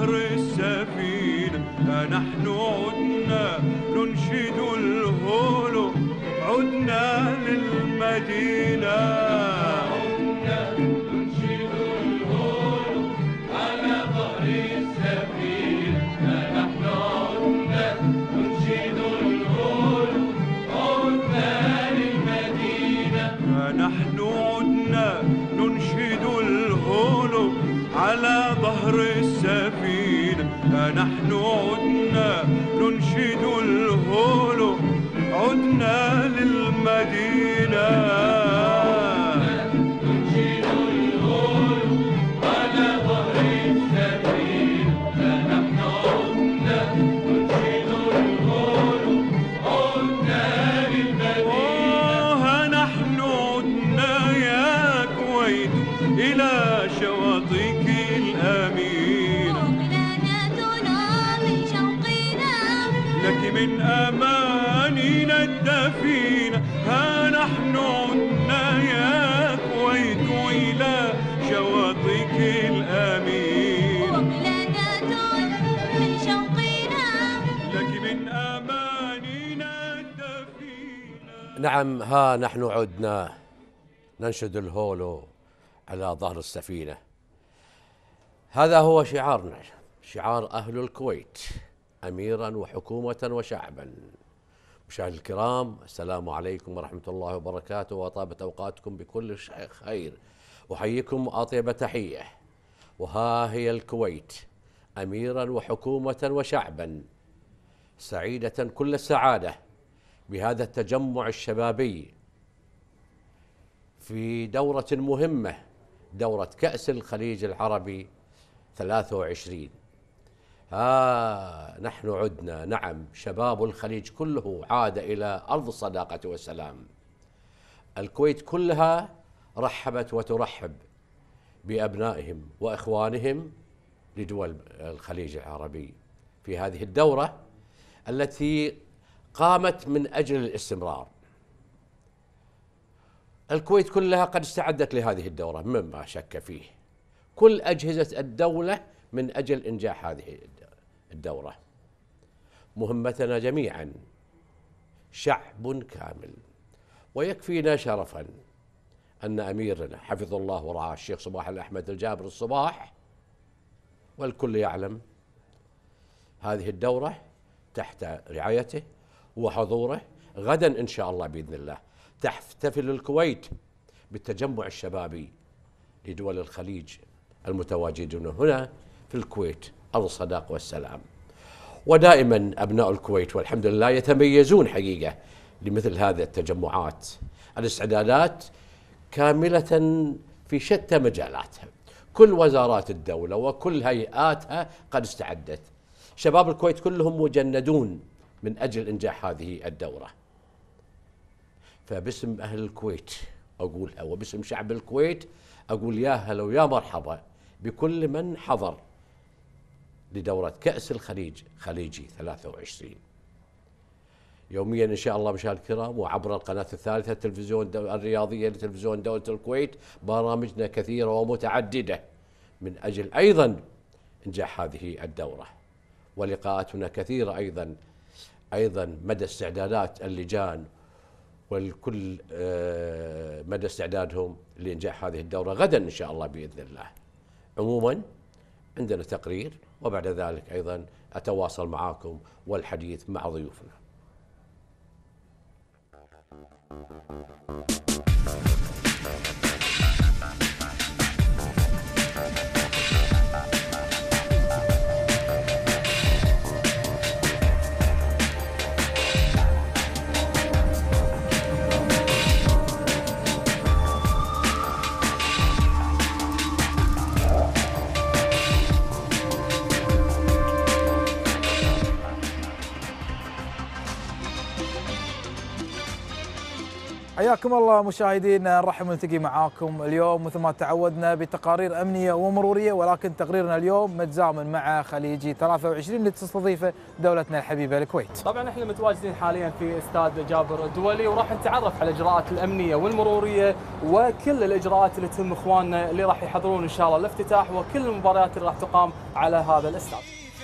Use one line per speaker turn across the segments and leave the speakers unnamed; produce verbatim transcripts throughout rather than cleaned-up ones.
ظهر السفينة نحن عدنا ننشد الهولو، عدنا للمدينة، عدنا ننشد الهولو على ظهر السفينة، نحن عدنا ننشد الهولو، عدنا للمدينة، نحن عدنا ننشد الهولو على ظهر السفينة، نحن عدنا ننشد الهولو، عدنا للمدينة، ننشد الهولو على ظهر السفينة، نحن عدنا ننشد الهولو، عدنا للمدينة، نحن عدنا يا كويت إلى شواطئك الأمين،
وقلادتنا من شوقنا
لك من أمانينا الدفينة، ها نحن عدنا يا كويت إلى شواطئك الأمين،
وقلادتنا من شوقنا
لك من أمانينا الدفينة.
نعم، ها نحن عدنا ننشد الهولو على ظهر السفينة. هذا هو شعارنا، شعار أهل الكويت أميرا وحكومة وشعبا. مشاهدي الكرام، السلام عليكم ورحمة الله وبركاته، وطابت أوقاتكم بكل خير. أحييكم أطيب تحية. وها هي الكويت أميرا وحكومة وشعبا، سعيدة كل السعادة بهذا التجمع الشبابي في دورة مهمة، دورة كأس الخليج العربي ثلاثة وعشرين. ها نحن عدنا، نعم، شباب الخليج كله عاد إلى أرض الصداقة والسلام. الكويت كلها رحبت وترحب بأبنائهم وإخوانهم لدول الخليج العربي في هذه الدورة التي قامت من أجل الاستمرار. الكويت كلها قد استعدت لهذه الدورة مما شك فيه، كل أجهزة الدولة من أجل إنجاح هذه الدورة. مهمتنا جميعا شعب كامل، ويكفينا شرفا أن أميرنا حفظه الله ورعاه الشيخ صباح الأحمد الجابر الصباح، والكل يعلم هذه الدورة تحت رعايته وحضوره. غدا إن شاء الله بإذن الله تحتفل الكويت بالتجمع الشبابي لدول الخليج المتواجدون هنا في الكويت أرض الصداقة والسلام. ودائما أبناء الكويت والحمد لله يتميزون حقيقة لمثل هذه التجمعات. الاستعدادات كاملة في شتى مجالاتها، كل وزارات الدولة وكل هيئاتها قد استعدت. شباب الكويت كلهم مجندون من أجل إنجاح هذه الدورة. فباسم أهل الكويت أقولها، وباسم شعب الكويت أقول يا هلا ويا مرحبا بكل من حضر لدورة كأس الخليج خليجي ثلاثة وعشرين. يوميا إن شاء الله مشاهدينا الكرام، وعبر القناة الثالثة التلفزيون الرياضية لتلفزيون دولة الكويت برامجنا كثيرة ومتعددة من أجل أيضا إنجاح هذه الدورة، ولقاءاتنا كثيرة أيضا أيضا مدى استعدادات اللجان والكل مدى استعدادهم لإنجاح هذه الدورة غدا إن شاء الله بإذن الله. عموما عندنا تقرير، وبعد ذلك أيضا أتواصل معكم والحديث مع ضيوفنا.
حياكم حياكم الله مشاهدينا، نرحب ونلتقي معاكم اليوم مثل ما تعودنا بتقارير امنيه ومروريه، ولكن تقريرنا اليوم متزامن مع خليجي ثلاثة وعشرين اللي تستضيفه دولتنا الحبيبه الكويت.
طبعا احنا متواجدين حاليا في استاد جابر الدولي، وراح نتعرف على الاجراءات الامنيه والمروريه وكل الاجراءات اللي تهم اخواننا اللي راح يحضرون ان شاء الله الافتتاح وكل المباريات اللي راح تقام على هذا الاستاد.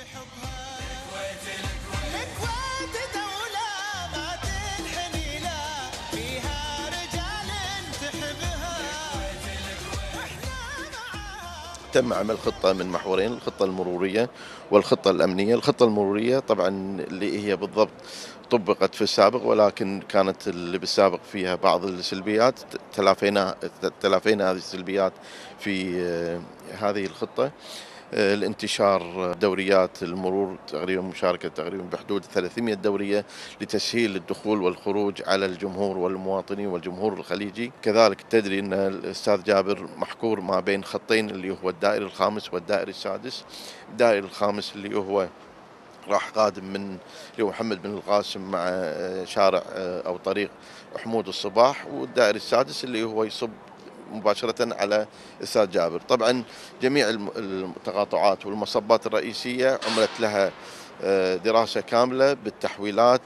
تم عمل خطة من محورين، الخطة المرورية والخطة الأمنية. الخطة المرورية طبعا اللي هي بالضبط طبقت في السابق، ولكن كانت اللي بالسابق فيها بعض السلبيات، تلافينا تلافينا هذه السلبيات في هذه الخطة. الانتشار دوريات المرور تقريبا مشاركة تقريبا بحدود ثلاثمئة دورية لتسهيل الدخول والخروج على الجمهور والمواطنين والجمهور الخليجي. كذلك تدري أن الأستاذ جابر محكور ما بين خطين اللي هو الدائري الخامس والدائري السادس. الدائري الخامس اللي هو راح قادم من اللي هو محمد بن القاسم مع شارع أو طريق حمود الصباح، والدائري السادس اللي هو يصب مباشرة على استاد جابر. طبعا جميع التقاطعات والمصبات الرئيسية عملت لها دراسة كاملة بالتحويلات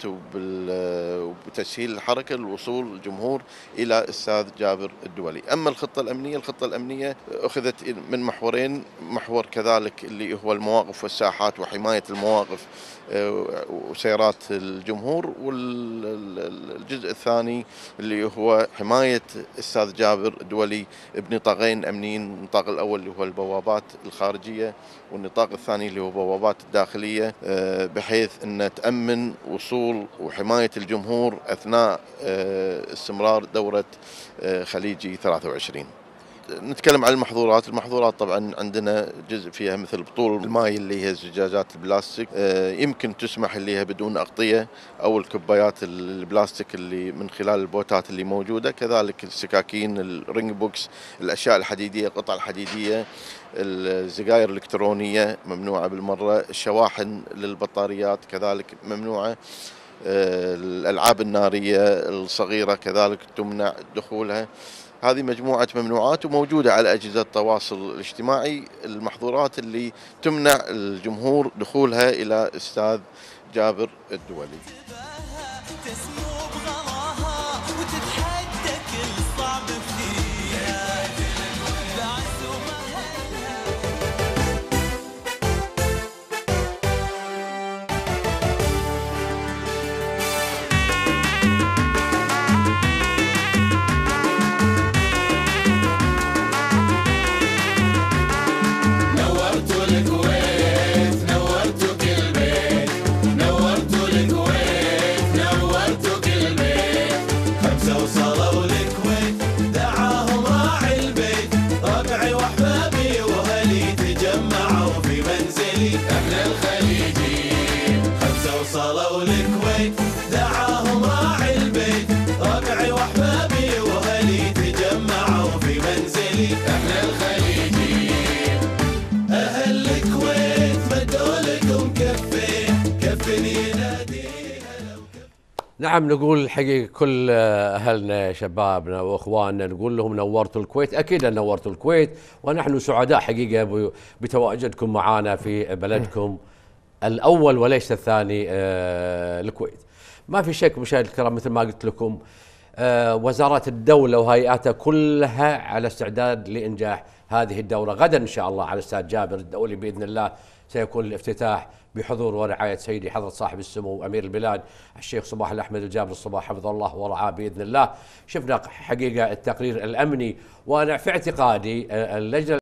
وبتسهيل الحركة للوصول الجمهور إلى استاد جابر الدولي. أما الخطة الأمنية، الخطة الأمنية أخذت من محورين، محور كذلك اللي هو المواقف والساحات وحماية المواقف وسيارات الجمهور، والجزء الثاني اللي هو حماية استاد جابر الدولي بنطاقين أمنيين. النطاق الأول اللي هو البوابات الخارجية، والنطاق الثاني اللي هو بوابات الداخلية، بحيث أن تأمن وصول وحماية الجمهور أثناء استمرار دورة خليجي ثلاثة وعشرين. نتكلم عن المحظورات. المحظورات طبعا عندنا جزء فيها مثل بطول الماء اللي هي زجاجات البلاستيك، يمكن تسمح اللي هي بدون أغطية، أو الكبايات البلاستيك اللي من خلال البوتات اللي موجودة، كذلك السكاكين، الرينج بوكس، الأشياء الحديدية، القطع الحديدية، السجاير الإلكترونية ممنوعة بالمرة، الشواحن للبطاريات كذلك ممنوعة، الألعاب النارية الصغيرة كذلك تمنع دخولها. هذه مجموعة ممنوعات وموجودة على أجهزة التواصل الاجتماعي، المحظورات اللي تمنع الجمهور دخولها إلى استاد جابر الدولي.
نعم، نقول الحقيقة كل أهلنا شبابنا وأخواننا نقول لهم نورتوا الكويت. أكيد نورتوا الكويت، ونحن سعداء حقيقة بتواجدكم معنا في بلدكم الأول وليس الثاني آه الكويت. ما في شك مشاهدينا الكرام، مثل ما قلت لكم آه وزارات الدولة وهيئاتها كلها على استعداد لإنجاح هذه الدورة. غدا إن شاء الله على استاد جابر الدولي بإذن الله سيكون الافتتاح بحضور ورعاية سيدي حضرة صاحب السمو أمير البلاد الشيخ صباح الأحمد الجابر الصباح حفظه الله ورعاه بإذن الله. شفنا حقيقة التقرير الأمني، وأنا في اعتقادي اللجنة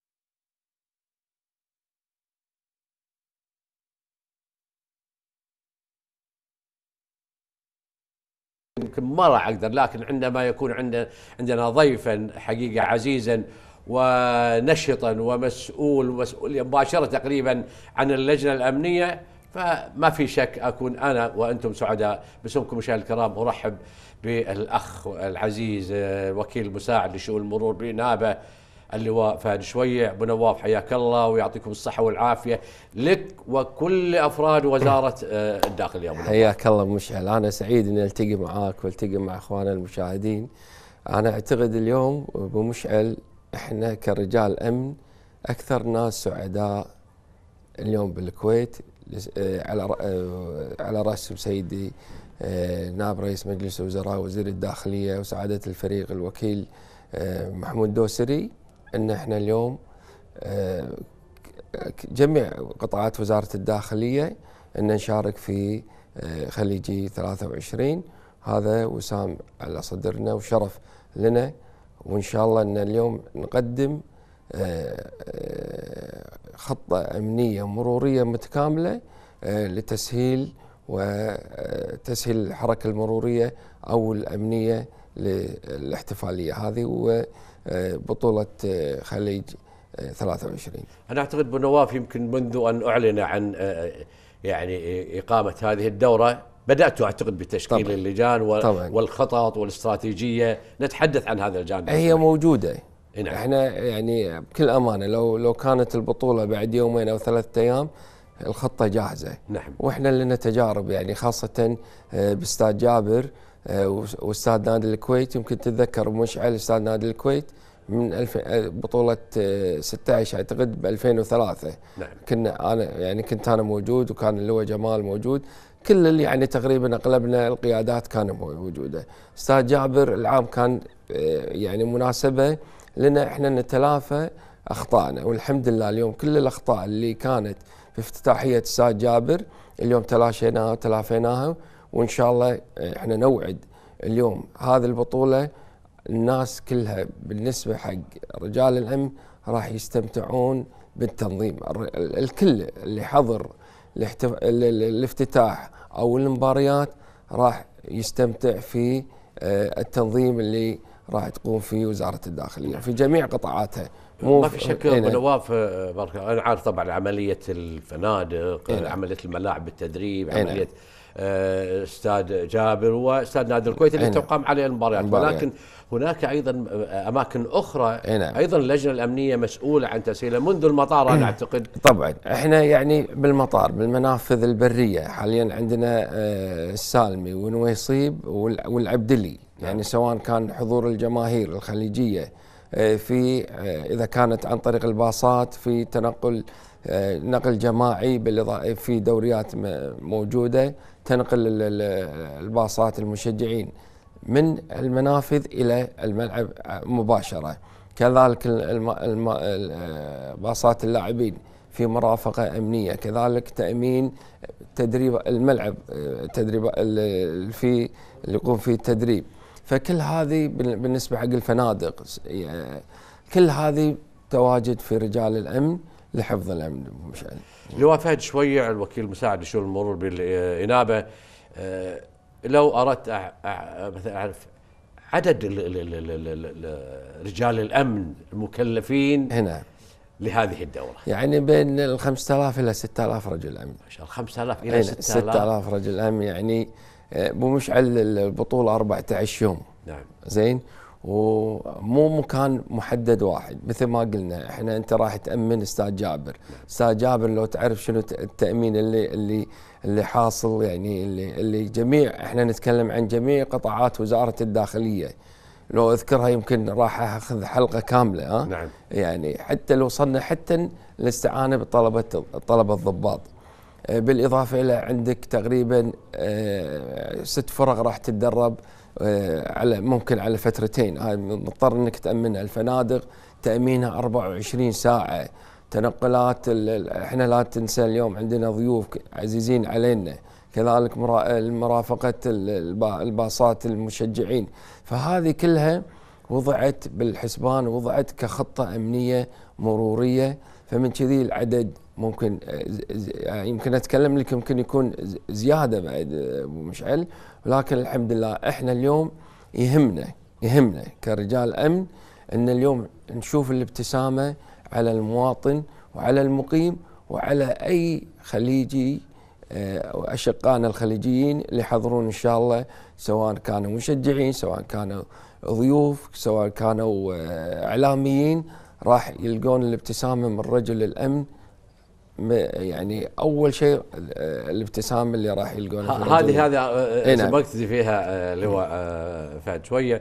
يمكن ما راح أقدر، لكن عندما يكون عندنا عندنا ضيفا حقيقة عزيزا ونشطا ومسؤول ومسؤول مباشرة تقريبا عن اللجنة الأمنية، فما في شك أكون أنا وأنتم سعداء. باسمكم مشاهدينا الكرام أرحب بالأخ العزيز وكيل مساعد لشؤون المرور بنابة اللواء فهد شويع. ابو نواف حياك الله ويعطيكم الصحة والعافية لك وكل أفراد وزارة الداخلية.
حياك الله ابو مشعل، أنا سعيد إني ألتقي معاك والتقي مع إخواننا المشاهدين انا اعتقد اليوم ابو مشعل احنا كرجال امن اكثر ناس سعداء اليوم بالكويت، على على راسهم سيدي نائب رئيس مجلس الوزراء وزير الداخليه وسعاده الفريق الوكيل محمود دوسري، ان احنا اليوم جميع قطاعات وزاره الداخليه ان نشارك في خليجي ثلاثة وعشرين. هذا وسام على صدرنا وشرف لنا، وان شاء الله ان اليوم نقدم خطه امنيه مروريه متكامله لتسهيل وتسهيل الحركه المروريه او الامنيه للاحتفاليه هذه وبطوله خليج ثلاثة وعشرين.
انا اعتقد ابو نواف يمكن منذ ان اعلن عن يعني اقامه هذه الدوره بداتوا اعتقد بتشكيل طبعًا. اللجان والخطط والاستراتيجيه، نتحدث عن هذا الجانب.
هي موجوده.
نعم.
احنا يعني بكل امانه لو لو كانت البطوله بعد يومين او ثلاثة ايام الخطه جاهزه.
نعم.
واحنا لنا تجارب يعني خاصه باستاد جابر واستاد نادي الكويت. يمكن تتذكر مشعل استاد نادي الكويت من الف... بطوله ستة عشر اعتقد ب ألفين وثلاثة.
نعم.
كنا انا يعني كنت انا موجود وكان اللواء جمال موجود، كل اللي يعني تقريبا اغلبنا القيادات كانوا موجوده. استاد جابر العام كان يعني مناسبه لنا احنا نتلافى اخطائنا، والحمد لله اليوم كل الاخطاء اللي كانت في افتتاحيه استاد جابر اليوم تلاشيناها وتلافيناها، وان شاء الله احنا نوعد اليوم هذه البطوله الناس كلها بالنسبه حق رجال الامن راح يستمتعون بالتنظيم. الكل اللي حضر الافتتاح او المباريات راح يستمتع في التنظيم اللي راح تقوم فيه وزاره الداخليه في جميع قطاعاتها.
ما في شك ابو نواف بارك الله. انا عارف طبعا عمليه الفنادق، هنا. عمليه الملاعب بالتدريب، عمليه آه استاد جابر واستاد نادي الكويت اللي تقام عليه المباريات، ولكن هناك ايضا اماكن اخرى
هنا.
ايضا اللجنه الامنيه مسؤوله عن تسهيلها منذ المطار. انا اعتقد
طبعا احنا يعني بالمطار بالمنافذ البريه حاليا عندنا آه السالمي ونويصيب والعبدلي، يعني سواء كان حضور الجماهير الخليجيه في اذا كانت عن طريق الباصات في تنقل نقل جماعي في دوريات موجوده تنقل الباصات المشجعين من المنافذ الى الملعب مباشره، كذلك باصات اللاعبين في مرافقه امنيه، كذلك تامين تدريب الملعب تدريب في اللي يقوم فيه التدريب. فكل هذه بالنسبه حق الفنادق كل هذه تواجد في رجال الامن لحفظ الامن. مشعل
لواء فهد شويع الوكيل المساعد لشؤون المرور بالانابه، لو اردت مثلا اعرف عدد رجال الامن المكلفين
هنا
لهذه الدوره،
يعني بين ال خمسة آلاف الى ستة آلاف رجل امن.
ما شاء الله خمسة آلاف الى ستة آلاف
ستة آلاف رجل امن، يعني ابو مشعل البطوله أربعة عشر يوم.
نعم.
زين، ومو مكان محدد واحد مثل ما قلنا احنا. انت راح تامن استاد جابر، استاد جابر لو تعرف شنو التامين اللي اللي اللي حاصل، يعني اللي اللي جميع احنا نتكلم عن جميع قطاعات وزاره الداخليه، لو اذكرها يمكن راح اخذ حلقه كامله. ها
نعم.
يعني حتى لو وصلنا حتى الاستعانه بطلبه الطلبه الضباط، بالاضافه الى عندك تقريبا ست فرق راح تتدرب على ممكن على فترتين، هاي مضطر انك تامنها. الفنادق تامينها أربعة وعشرين ساعه، تنقلات احنا لا تنسى اليوم عندنا ضيوف عزيزين علينا، كذلك مرافقه الباصات المشجعين، فهذه كلها وضعت بالحسبان ووضعت كخطه امنيه مروريه. فمن كذي العدد ممكن يمكن اتكلم لك يمكن يكون زياده بعد ابو مشعل، ولكن الحمد لله احنا اليوم يهمنا يهمنا كرجال امن ان اليوم نشوف الابتسامه على المواطن وعلى المقيم وعلى اي خليجي واشقائنا الخليجيين اللي يحضرون ان شاء الله، سواء كانوا مشجعين سواء كانوا ضيوف سواء كانوا اعلاميين، راح يلقون الابتسامه من رجل الامن. يعني اول شيء الابتسامه اللي راح يلقونها
هذه هذه ما اقتدي فيها لواء فهد شويه.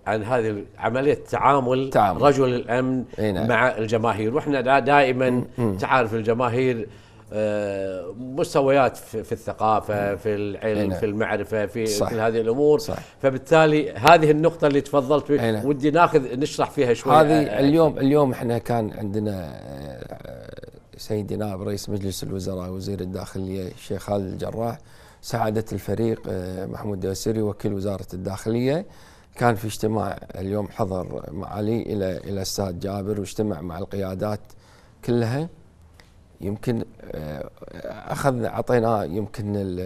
عن هذه عمليه تعامل
تعامل.
رجل الامن
نعم.
مع الجماهير، واحنا دائما تعرف الجماهير آه، مستويات في في الثقافه، في العلم،
نعم.
في المعرفه، في
صح.
كل هذه الامور.
صح.
فبالتالي هذه النقطه اللي تفضلت بها
نعم.
ودي ناخذ نشرح فيها شوي.
هذه اليوم اليوم احنا كان عندنا آه، سيدي نائب رئيس مجلس الوزراء وزير الداخليه الشيخ خالد الجراح، سعاده الفريق آه، محمود دوسري وكيل وزاره الداخليه، كان في اجتماع اليوم حضر معالي الى الى استاذ جابر واجتمع مع القيادات كلها. يمكن آه، اخذ اعطيناه يمكن ال-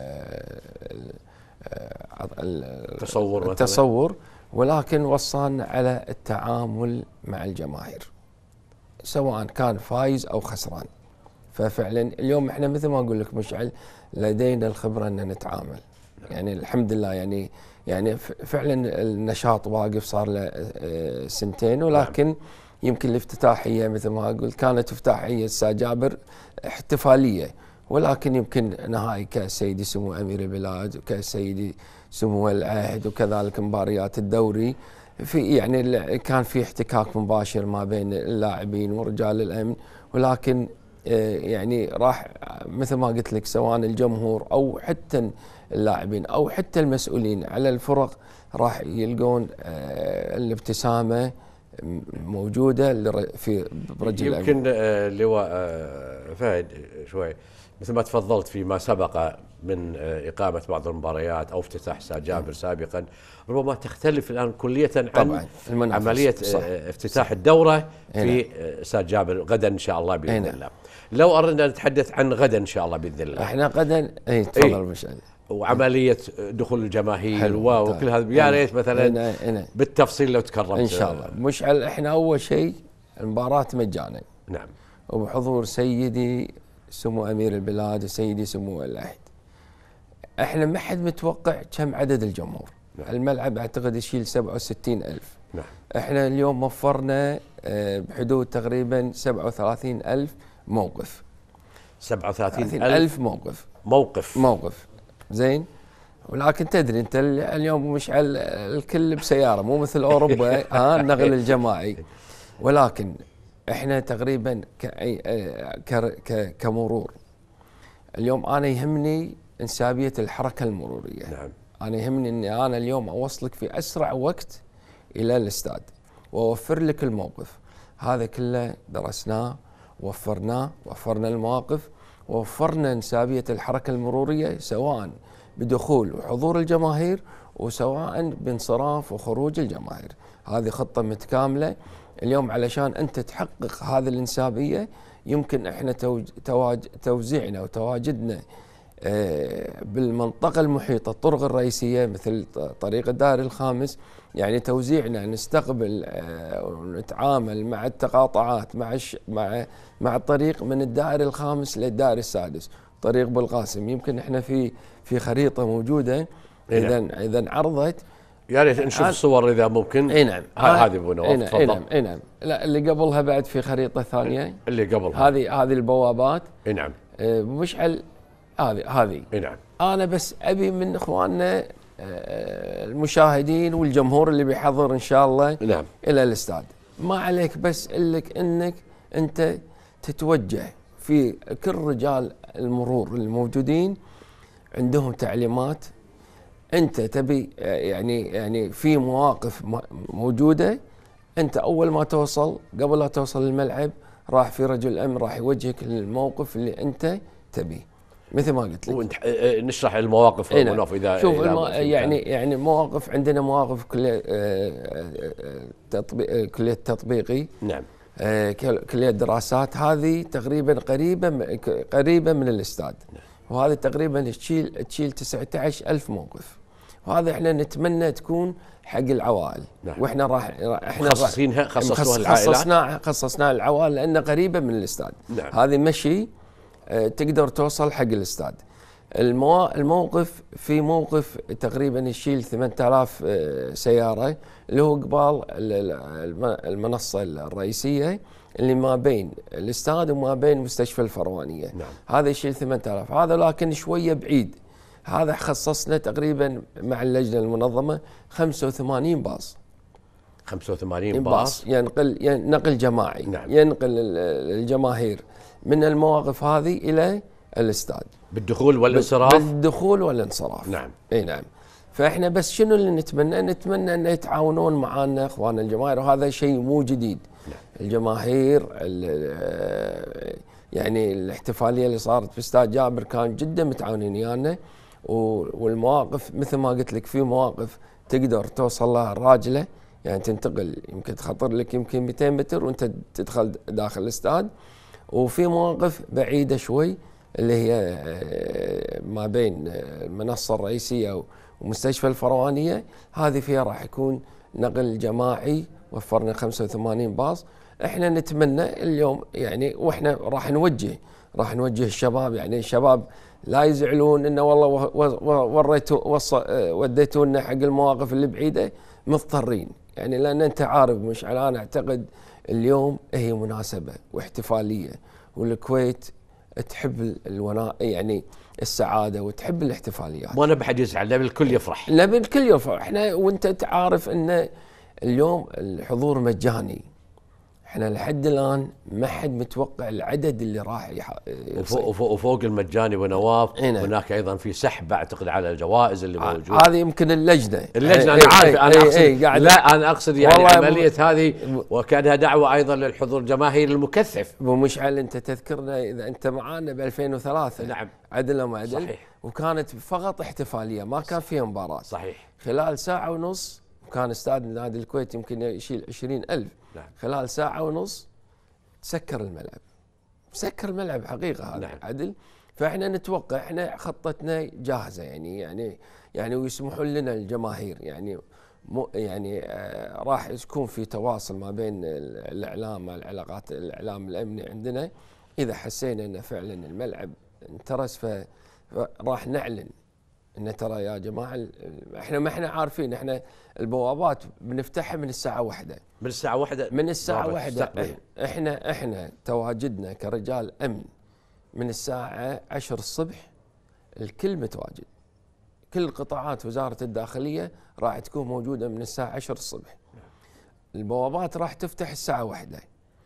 ال- ال-
تصور مثلاً.
التصور، ولكن وصانا على التعامل مع الجماهير سواء كان فايز او خسران. ففعلا اليوم احنا مثل ما اقول لك مشعل لدينا الخبره ان نتعامل، يعني الحمد لله، يعني يعني ف- فعلا النشاط واقف صار له آه، سنتين، ولكن يمكن الافتتاحيه مثل ما اقول كانت افتتاحيه استاذ جابر احتفاليه، ولكن يمكن نهائي كاس سيدي سمو امير البلاد وكاس سيدي سمو العهد وكذلك مباريات الدوري، في يعني ال- كان في احتكاك مباشر ما بين اللاعبين ورجال الامن، ولكن آه، يعني راح مثل ما قلت لك سواء الجمهور او حتى اللاعبين او حتى المسؤولين على الفرق راح يلقون آه، الابتسامه موجوده لر- في برج الامن.
يمكن آه، لواء آه، فهد شوي مثل ما تفضلت فيما سبق من آه، إقامة بعض المباريات أو افتتاح استاد جابر سابقا، ربما تختلف الآن كلية عن
طبعاً، المنافس.
عملية
صح.
آه، افتتاح صح. الدورة
هنا.
في آه، استاد جابر غدا إن شاء الله بإذن
هنا.
الله. لو أردنا نتحدث عن غدا إن شاء الله بإذن الله،
احنا غدا اي تفضل
إيه.
مشعل.
وعملية دخول الجماهير
حلو،
و-
ممتاز.
وكل هذا، يا ريت مثلا
هنا هنا
بالتفصيل لو تكرمت.
ان شاء الله. مشعل احنا اول شيء المباراه مجانا
نعم.
وبحضور سيدي سمو امير البلاد وسيدي سمو العهد. احنا ما حد متوقع كم عدد الجمهور.
نعم.
الملعب اعتقد يشيل سبعة وستين ألف.
نعم.
احنا اليوم وفرنا آه، بحدود تقريبا سبعة وثلاثين ألف موقف.
سبعة وثلاثين
ثلاثين
ألف
ألف موقف
موقف.
موقف زين. ولكن تدري انت ال- اليوم مش على الكل بسياره، مو مثل اوروبا ها النقل الجماعي، ولكن احنا تقريبا كأي آه، كر- ك- كمرور اليوم انا يهمني انسابيه الحركه المروريه.
نعم.
انا يهمني اني انا اليوم اوصلك في اسرع وقت الى الاستاد واوفر لك الموقف. هذا كله درسناه، وفرناه، وفرنا المواقف، ووفرنا انسابيه الحركه المروريه سواء بدخول وحضور الجماهير وسواء بانصراف وخروج الجماهير. هذه خطه متكامله اليوم علشان انت تحقق هذه الانسابيه. يمكن احنا توج- تواج- توزيعنا وتواجدنا آه، بالمنطقة المحيطة الطرق الرئيسية مثل ط- طريق الدائري الخامس، يعني توزيعنا نستقبل آه، ونتعامل مع التقاطعات مع الش- مع مع الطريق من الدائري الخامس للدائري السادس، طريق بالقاسم. يمكن احنا في في خريطة موجودة اذا اذا عرضت.
يا ريت نشوف
الآن-
الصور اذا ممكن.
اي نعم
ه- هذه ابو
اي
نواف
نعم اي
تفضل.
نعم اي نعم. لا اللي قبلها بعد في خريطة ثانية،
اللي قبل
هذه هذه البوابات.
اي نعم.
آه، مشعل هذه هذه
اي نعم.
أنا بس أبي من إخواننا آه، المشاهدين والجمهور اللي بيحضر إن شاء الله
نعم.
إلى الاستاد، ما عليك بس إلك إنك أنت تتوجه في كل رجال المرور الموجودين عندهم تعليمات. أنت تبي آه، يعني يعني في مواقف م- موجودة. أنت أول ما توصل قبل لا توصل الملعب راح في رجل أمن راح يوجهك للموقف اللي أنت تبيه مثل ما قلت لك.
ونح- آه، نشرح المواقف
إيه
ابو
نعم.
نواف اذا
شوف
إذا
الم...
في
يعني
إمكان.
يعني مواقف عندنا مواقف كليه تطبيق كليه تطبيقي.
نعم.
آه، كل- كليه دراسات هذه تقريبا قريبه م- ك- قريبه من الاستاد. وهذه تقريبا تشيل تشيل تسعة عشر ألف موقف. وهذا احنا نتمنى تكون حق العوائل.
نعم.
واحنا راح احنا
مخصصينها
راح-
خصصوها
مخص-
للعائلات.
خصصناها خصصناها العوائل لانه قريبه من الاستاد.
نعم.
هذه مشي آه، تقدر توصل حق الاستاد. المو... الموقف في موقف تقريبا يشيل ثمانية آلاف آه، سياره اللي هو قبال ال- ال- الم- المنصه الرئيسيه اللي ما بين الاستاد وما بين مستشفى الفروانيه.
نعم.
هذا يشيل ثمانية آلاف، هذا لكن شويه بعيد. هذا خصصنا تقريبا مع اللجنه المنظمه خمسة وثمانين باص
خمسة وثمانين
باص
باص
ينقل ين- نقل جماعي.
نعم.
ينقل ال- الجماهير من المواقف هذه الى الاستاد
بالدخول والانصراف.
بالدخول والانصراف.
نعم.
اي نعم. فاحنا بس شنو اللي نتمنى؟ نتمنى ان يتعاونون معنا اخواننا الجماهير، وهذا شيء مو جديد.
نعم.
الجماهير ال- يعني الاحتفاليه اللي صارت في استاد جابر كان جدا متعاونين ويانا، والمواقف مثل ما قلت لك في مواقف تقدر توصل لها الراجله، يعني تنتقل يمكن تخطر لك يمكن مئتين متر وانت تدخل داخل الاستاد، وفي مواقف بعيده شوي اللي هي ما بين المنصه الرئيسيه ومستشفى الفروانيه، هذه فيها راح يكون نقل جماعي، وفرنا خمسة وثمانين باص. احنا نتمنى اليوم يعني، واحنا راح نوجه راح نوجه الشباب، يعني الشباب لا يزعلون انه والله وريتوا وديتونا حق المواقف اللي بعيده، مضطرين يعني، لان انت عارف مشعل انا اعتقد اليوم هي مناسبه واحتفاليه، والكويت تحب الونا يعني السعاده وتحب الاحتفاليات.
ما نبي حد يزعل، نبي الكل يفرح.
نبي الكل يفرح. احنا وانت تعرف ان اليوم الحضور مجاني، احنا لحد الان ما حد متوقع العدد اللي راح
وفوق, وفوق, وفوق المجاني ونواف
هنا.
هناك ايضا في سحب اعتقد على الجوائز اللي موجوده.
هذه يمكن اللجنه
اللجنه
اي
انا عارف.
اي
انا
اي
اقصد
اي قاعد
لا انا اقصد يعني عمليه
م...
هذه وكانها دعوه ايضا للحضور الجماهيري المكثف.
ابو مشعل انت تذكرنا اذا انت معانا ب ألفين وثلاثة.
نعم.
عدل ما عدل.
صحيح.
وكانت فقط احتفاليه ما كان فيها مباراه.
صحيح.
خلال ساعه ونص، وكان استاد نادي الكويت يمكن يشيل عشرين ألف.
نعم.
خلال ساعه ونص سكر الملعب، سكر الملعب حقيقه هذا.
نعم.
عدل. فاحنا نتوقع، احنا خطتنا جاهزه يعني يعني يعني ويسمحون لنا الجماهير يعني مو يعني آه راح يكون في تواصل ما بين الاعلام مع العلاقات الاعلام الامني عندنا، اذا حسينا ان فعلا الملعب انترس فراح نعلن ان ترى يا جماعه احنا ما احنا عارفين، احنا البوابات بنفتحها من الساعه واحدة.
من الساعه واحدة
من الساعه واحدة.
تستقبل.
احنا احنا تواجدنا كرجال امن من الساعه عشرة الصبح، الكل متواجد، كل قطاعات وزاره الداخليه راح تكون موجوده من الساعه عشرة الصبح. البوابات راح تفتح الساعه واحدة.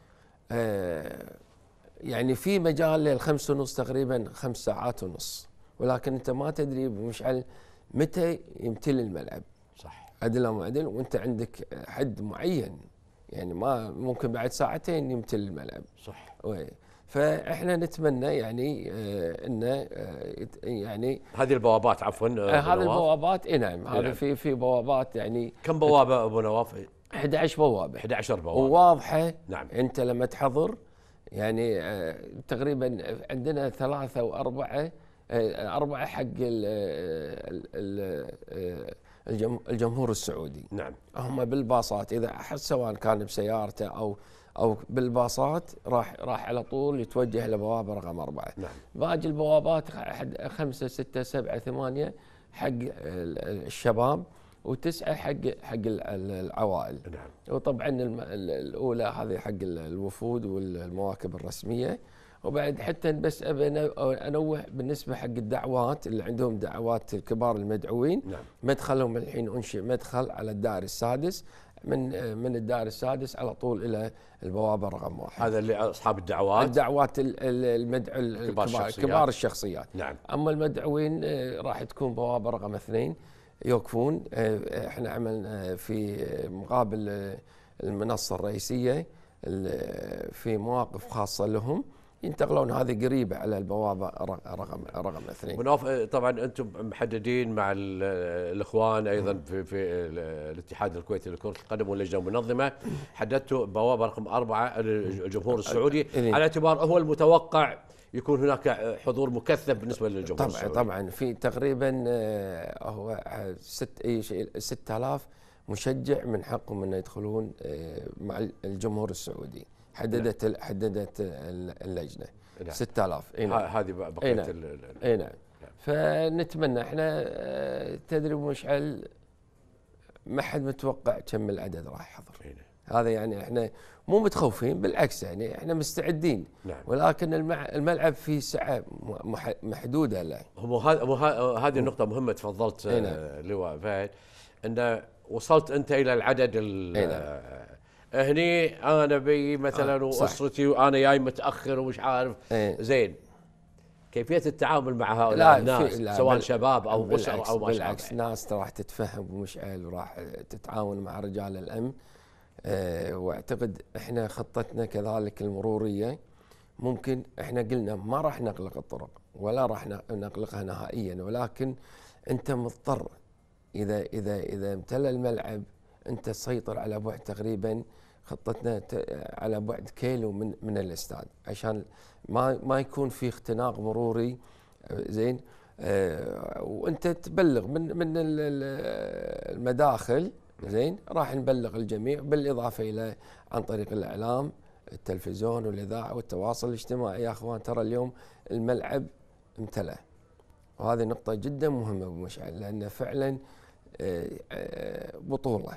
اه يعني في مجال للخمس ونص تقريبا، خمس ساعات ونص، ولكن انت ما تدري مشعل متى يمتلي الملعب.
صح.
عدل او عدل، وانت عندك حد معين يعني، ما ممكن بعد ساعتين يمتلي الملعب.
صح.
فاحنا نتمنى يعني آه انه آه يعني
هذه البوابات عفوا
آه هذه البوابات اي نعم، هذا
نعم.
في في بوابات يعني.
كم بوابه ابو نواف؟
أحد عشر بوابه.
أحد عشر بوابه
وواضحه.
نعم.
انت لما تحضر يعني آه تقريبا عندنا ثلاثه واربعه آه اربعه حق ال ال الجمهور السعودي.
نعم.
هم بالباصات، اذا احد سواء كان بسيارته او او بالباصات راح راح على طول يتوجه لبوابه رقم اربعه.
نعم.
باقي البوابات خمسه سته سبعه ثمانيه حق الشباب، وتسعه حق حق العوائل.
نعم.
وطبعا الاولى هذه حق الوفود والمواكب الرسميه. وبعد حتى بس ابي انوه بالنسبه حق الدعوات اللي عندهم دعوات الكبار المدعوين.
نعم.
مدخلهم الحين انشئ مدخل على الدائري السادس، من من الدائري السادس على طول الى البوابه رقم واحد.
هذا اللي اصحاب الدعوات.
الدعوات المدعو الكبار الشخصيات. كبار الشخصيات.
نعم.
اما المدعوين راح تكون بوابه رقم اثنين يوقفون. احنا عملنا في مقابل المنصه الرئيسيه في مواقف خاصه لهم، ينتقلون هذه قريبه على البوابه رقم رقم اثنين.
مناف طبعا انتم محددين مع الاخوان ايضا في في الاتحاد الكويتي لكره القدم واللجنه المنظمه، حددتوا بوابه رقم اربعه للجمهور السعودي على اعتبار هو المتوقع يكون هناك حضور مكثف بالنسبه للجمهور
طبعا
السعودي.
طبعا في تقريبا هو ست اي شيء ستة آلاف مشجع من حقهم ان يدخلون مع الجمهور السعودي. حددت نعم. حددت اللجنه نعم. ستة آلاف.
اي نعم. هذه بقيه
اي نعم. اي نعم. فنتمنى احنا تدري مشعل ما حد متوقع كم العدد راح يحضر. نعم. هذا يعني احنا مو متخوفين، بالعكس يعني احنا مستعدين.
نعم.
ولكن الملعب فيه سعه محدوده له.
هو هذه النقطه مهمه تفضلت لواء فهد، ان وصلت انت الى العدد ال
إي نعم.
هني انا بي مثلا
آه، صح.
واسرتي وانا جاي متاخر ومش عارف.
إيه.
زين، كيفيه التعامل مع هؤلاء
لا،
الناس
في- لا،
سواء
بال-
شباب او اسر
بالعكس
او ما
بالعكس
شابه؟
ناس راح تتفهم بمشعل وراح تتعاون مع رجال الامن. أه واعتقد احنا خطتنا كذلك المروريه ممكن احنا قلنا ما راح نغلق الطرق ولا راح نغلقها نهائيا، ولكن انت مضطر اذا اذا اذا امتلأ الملعب انت تسيطر على بعد تقريبا خطتنا ت- على بعد كيلو من من الاستاد عشان ما ما يكون في اختناق مروري. آه، زين. آه، وانت تبلغ من من ال- ال- المداخل. زين، راح نبلغ الجميع بالاضافه الى عن طريق الاعلام، التلفزيون والاذاعه والتواصل الاجتماعي. يا اخوان ترى اليوم الملعب امتلأ، وهذه نقطه جدا مهمه بمشعل، لان فعلا آه، آه، بطوله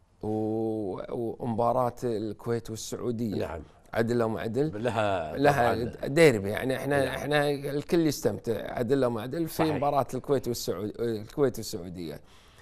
و- ومباراه الكويت والسعوديه.
نعم.
عدل وما عدل
لها
لها
طبعاً.
ديربي، يعني احنا
نعم.
احنا الكل يستمتع عدل وما عدل في
صحيح.
مباراه الكويت والسعود الكويت والسعوديه.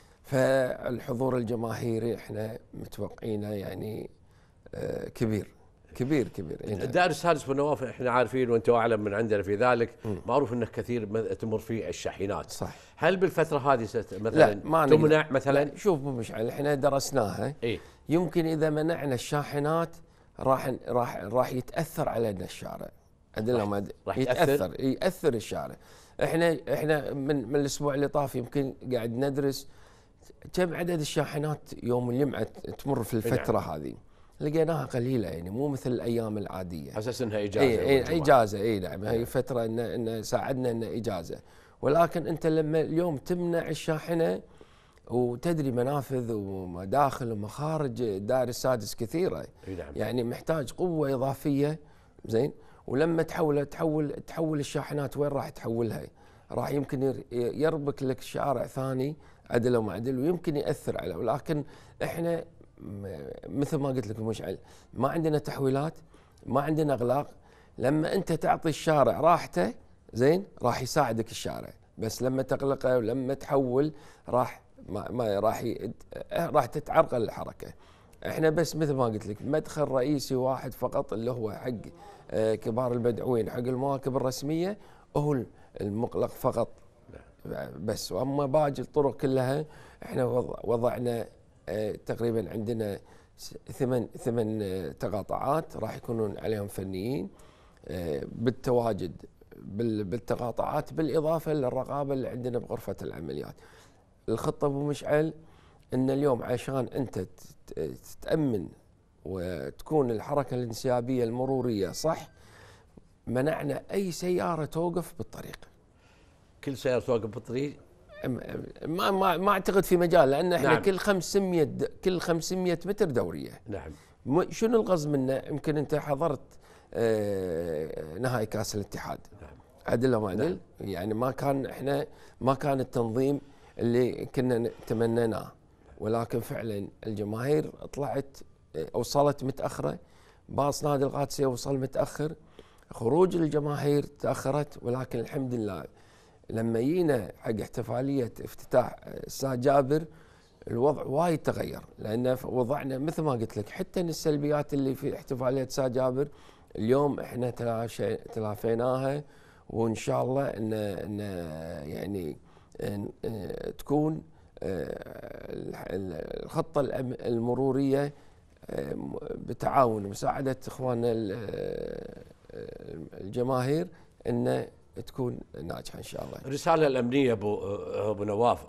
فالحضور الجماهيري احنا متوقعينه يعني آه، كبير كبير كبير. إيه نعم.
الدائري السادس ابو نواف احنا عارفين وانت اعلم من عندنا في ذلك، معروف انه كثير م- تمر فيه الشاحنات.
صح.
هل بالفتره هذه ست- مثلا
لا ما نقدر.
تمنع مثلا؟
لا، شوف ابو مشعل احنا درسناها.
اي
يمكن اذا منعنا الشاحنات راح راح راح يتاثر علينا الشارع. ادله ما
راح يتأثر؟
يتاثر ياثر الشارع. احنا احنا من من الاسبوع اللي طاف يمكن قاعد ندرس كم عدد الشاحنات يوم الجمعه تمر في الفتره
نعم.
هذه، لقيناها قليله يعني مو مثل الايام العاديه.
على اساس انها اجازه.
اي اي
والجمعة.
اجازه اي نعم. هي فتره ان ان ساعدنا ان اجازه، ولكن انت لما اليوم تمنع الشاحنه وتدري منافذ ومداخل ومخارج الدائري السادس كثيره،
اي نعم.
يعني محتاج قوه اضافيه. زين. ولما تحول تحول تحول الشاحنات وين راح تحولها؟ راح يمكن ير- يربك لك شارع ثاني عدل وما عدل ويمكن ياثر عليه. ولكن احنا م- مثل ما قلت لك مشعل ما عندنا تحويلات، ما عندنا اغلاق. لما انت تعطي الشارع راحته زين راح يساعدك الشارع، بس لما تغلقه ولما تحول راح ما, ما راح ي- راح تتعرقل الحركه. احنا بس مثل ما قلت لك مدخل رئيسي واحد فقط اللي هو حق آه، كبار البدعوين، حق المواكب الرسميه هو المغلق فقط بس. واما باقي الطرق كلها احنا وض- وضعنا آه، تقريبا عندنا س- ثمان ثمان آه، تقاطعات راح يكونون عليهم فنيين آه، بالتواجد بال- بالتقاطعات، بالاضافه للرقابه اللي عندنا بغرفه العمليات. الخطه ابو مشعل ان اليوم عشان انت تت- تتامن وتكون الحركه الانسيابيه المروريه صح، منعنا اي سياره توقف بالطريق.
كل سياره توقف بالطريق.
أم- ما ما ما اعتقد في مجال، لان احنا
نعم.
كل خمسمية د- كل خمسمية متر دوريه.
نعم.
م- شنو الغصب منه؟ يمكن انت حضرت آه، نهائي كاس الاتحاد.
نعم.
عدل وما عدل. يعني ما كان احنا ما كان التنظيم اللي كنا تمنيناه، ولكن فعلا الجماهير طلعت آه، وصلت متاخره. باص نادي القادسيه وصل متاخر، خروج الجماهير تاخرت، ولكن الحمد لله لما جينا حق احتفاليه افتتاح استاد جابر الوضع وايد تغير، لان وضعنا مثل ما قلت لك حتى السلبيات اللي في احتفاليه استاد جابر اليوم احنا تلاشي تلافيناها، وان شاء الله ان ان يعني إن إن تكون آه، الخطه الأم- المروريه آه، بتعاون ومساعده اخواننا ال- آه، الجماهير ان تكون ناجحه ان شاء الله.
الرساله الامنيه ابو ابو نواف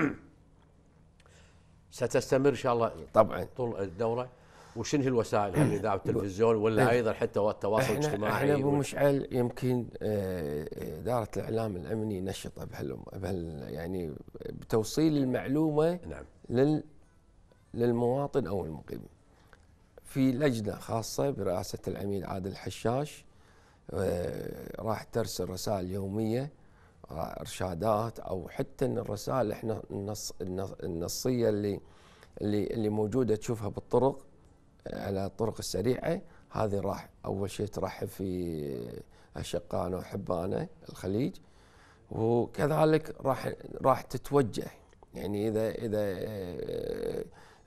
ستستمر ان شاء الله
طبعا
طول الدوره. وشنو هي الوسائل؟ هل الاذاعه والتلفزيون ولا ايضا حتى التواصل
احنا
الاجتماعي؟
احنا ابو
وال-
مشعل يمكن آه، اداره الاعلام الامني نشطه بهال بهال يعني بتوصيل المعلومه
نعم.
لل للمواطن او المقيم. في لجنه خاصه برئاسه العميد عادل الحشاش آه، راح ترسل رسائل يوميه آه، ارشادات، او حتى ان الرسائل احنا النص النص- النصيه اللي اللي اللي موجوده تشوفها بالطرق آه، على الطرق السريعه، هذه راح اول شيء ترحب في اشقائنا واحبائنا الخليج، وكذلك راح راح تتوجه يعني اذا اذا آه،